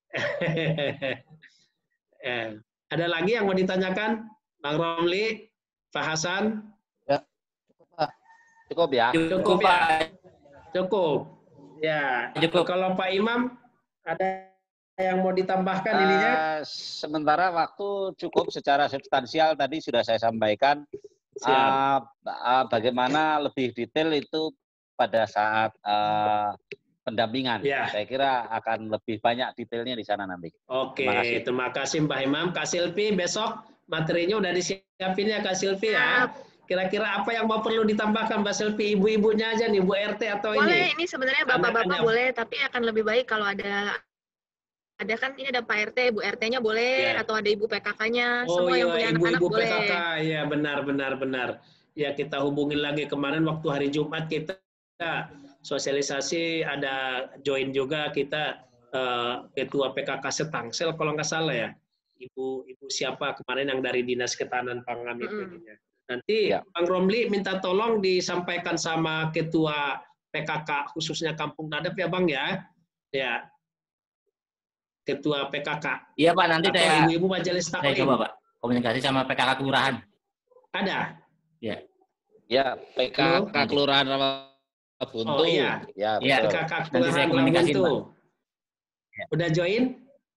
eh, ada lagi yang mau ditanyakan? Bang Romli, Pak Hasan? Ya, cukup Pak. Cukup ya? Cukup ya? Cukup. Ya, cukup. Kalau Pak Imam ada yang mau ditambahkan uh, ininya? Sementara waktu cukup secara substansial tadi sudah saya sampaikan. Uh, uh, bagaimana lebih detail itu pada saat uh, pendampingan. Ya. Saya kira akan lebih banyak detailnya di sana nanti. Oke, terima kasih, terima kasih Mbak Imam. Kak Silvi, besok materinya udah disiapin ya Kak Silvi ya. Kira-kira apa yang mau perlu ditambahkan Mbak Silvi? Ibu-ibunya aja nih, Bu R T atau boleh, ini? Boleh, ini sebenarnya bapak-bapak boleh, tapi akan lebih baik kalau ada ada kan ini ada Pak R T, Bu R T-nya boleh, ya. Atau ada Ibu P K K-nya, oh, semua iya, yang punya anak-anak ibu, ibu boleh. P K K, ya benar, benar, benar. Ya kita hubungin lagi kemarin waktu hari Jumat kita sosialisasi, ada join juga kita uh, Ketua P K K Setangsel kalau nggak salah ya. Ibu Ibu siapa kemarin yang dari Dinas Ketahanan Pangan itu. Mm. Nanti ya. Bang Romli minta tolong disampaikan sama Ketua P K K khususnya Kampung Dadap ya Bang ya. Ya. Ketua P K K. Iya Pak, nanti atau saya ibu-ibu majelis taklim. Saya coba Pak komunikasi sama P K K kelurahan. Ada. Ya. Ya, P K K Halo? Kelurahan Buntu. Oh iya. Ya, ya P K K Kelurahan Buntu. Ya. Udah join?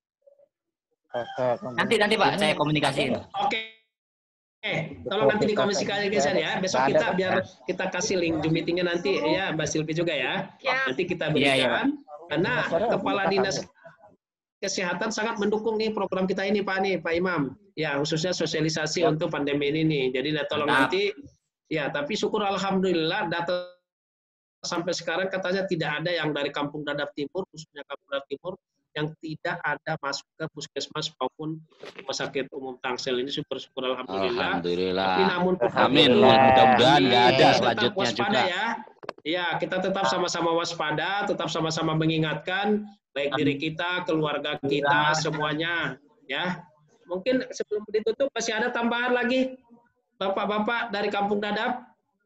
Nanti nanti Pak saya komunikasiin. Oke. Eh, tolong nanti dikomunikasikan ya. Besok kita biar kita kasih link Zoom meetingnya nanti ya Mbak Silvi juga ya. Ya. Nanti kita berikan. Ya, ya, karena Kepala Dinas Kesehatan sangat mendukung nih program kita ini Pak nih Pak Imam. Ya khususnya sosialisasi ya. Untuk pandemi ini nih. Jadi tolong nah. nanti ya tapi syukur alhamdulillah data sampai sekarang katanya tidak ada yang dari Kampung Dadap Timur, khususnya Kampung Dadap Timur, yang tidak ada masuk ke puskesmas maupun rumah sakit umum Tangsel. Ini syukur-syukur alhamdulillah. Alhamdulillah. Tapi namun Amin. Mudah-mudahan nggak ada tetap selanjutnya waspada juga. Ya. Ya, kita tetap sama-sama waspada, tetap sama-sama mengingatkan baik diri kita, keluarga kita, semuanya. Ya, mungkin sebelum ditutup masih ada tambahan lagi, Bapak-bapak dari Kampung Dadap.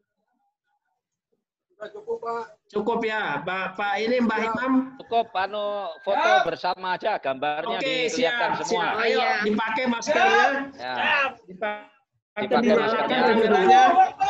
Cukup, Pak. Cukup ya, Bapak ini Mbak Imam. Cukup, anu foto ya. Bersama aja, gambarnya Oke, dilihatkan siap, semua. Siap. Ayo, dipakai maskernya. Ya. Dipakai, dipakai dinyalakan maskernya. kameranya.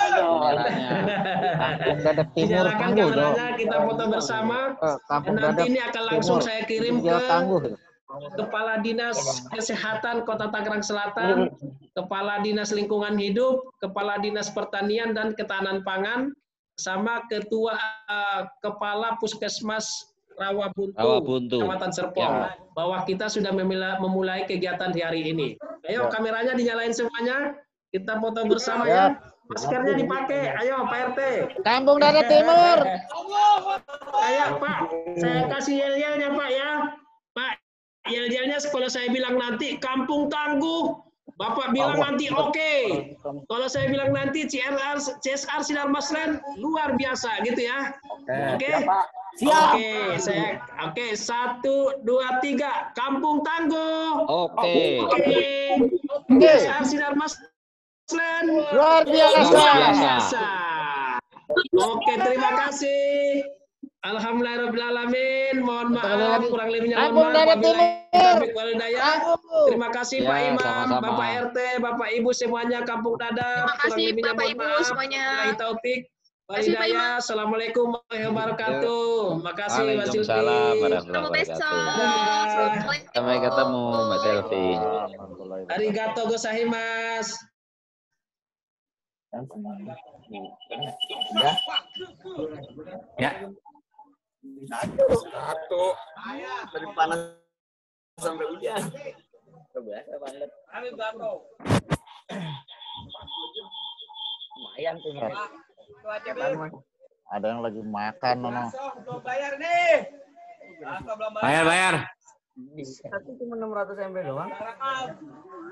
Kampung Dadap Timur Dinyalakan tangguh, Jo. kameranya, kita foto bersama. Kampung Dan nanti Dadap ini akan langsung Timur. saya kirim Tinggal ke tangguh. Kepala Dinas Kesehatan Kota Tangerang Selatan, Kepala Dinas Lingkungan Hidup, Kepala Dinas Pertanian dan Ketahanan Pangan, sama Ketua uh, Kepala Puskesmas Rawabuntu, Rawabuntu. Kecamatan Serpong, Ya. bahwa kita sudah memulai kegiatan di hari ini. Ayo, Ya. kameranya dinyalain semuanya, kita foto bersama Ya. ya. Maskernya dipakai, ayo Pak R T. Kampung Dadap Timur. Ayo Pak, saya kasih yel-yelnya Pak ya. Pak, yel-yelnya kalau saya bilang nanti Kampung Tangguh, Bapak bilang nanti oke. Okay. Kalau saya bilang nanti C R R, C S R Sinar Maslen luar biasa gitu ya. Oke. Okay? Siap. Oke, okay, saya oke okay, satu dua tiga Kampung Tangguh. Oke. Oke. C S R Sinar Maslen Luar biasa. luar biasa. Oke, terima kasih. Alhamdulillahirrahmanirrahim. Mohon maaf kurang lebihnya. Kampung Dadap Timur. Terima kasih Ya, Pak Imam, sama-sama. Bapak R T, Bapak Ibu semuanya Kampung Dadap. Terima kasih Kurang lebihnya Bapak mohon Ibu maaf. semuanya. Wabillahi taufik. Kasih, Pak Imam. Walhidayah. Assalamualaikum warahmatullahi wabarakatuh. Makasih Mas Silvi. Waalaikumsalam warahmatullahi Sampai besok. wabarakatuh. Assalamualaikum. Sampai ketemu Mbak Selvi. Arigato gozaimasu. Ya. Satu. Dari panas sampai hujan. Lumayan tuh. Ada yang lagi makan, Nono. Bayar nih. Bayar, bayar. Satu cuma enam ratus M B doang.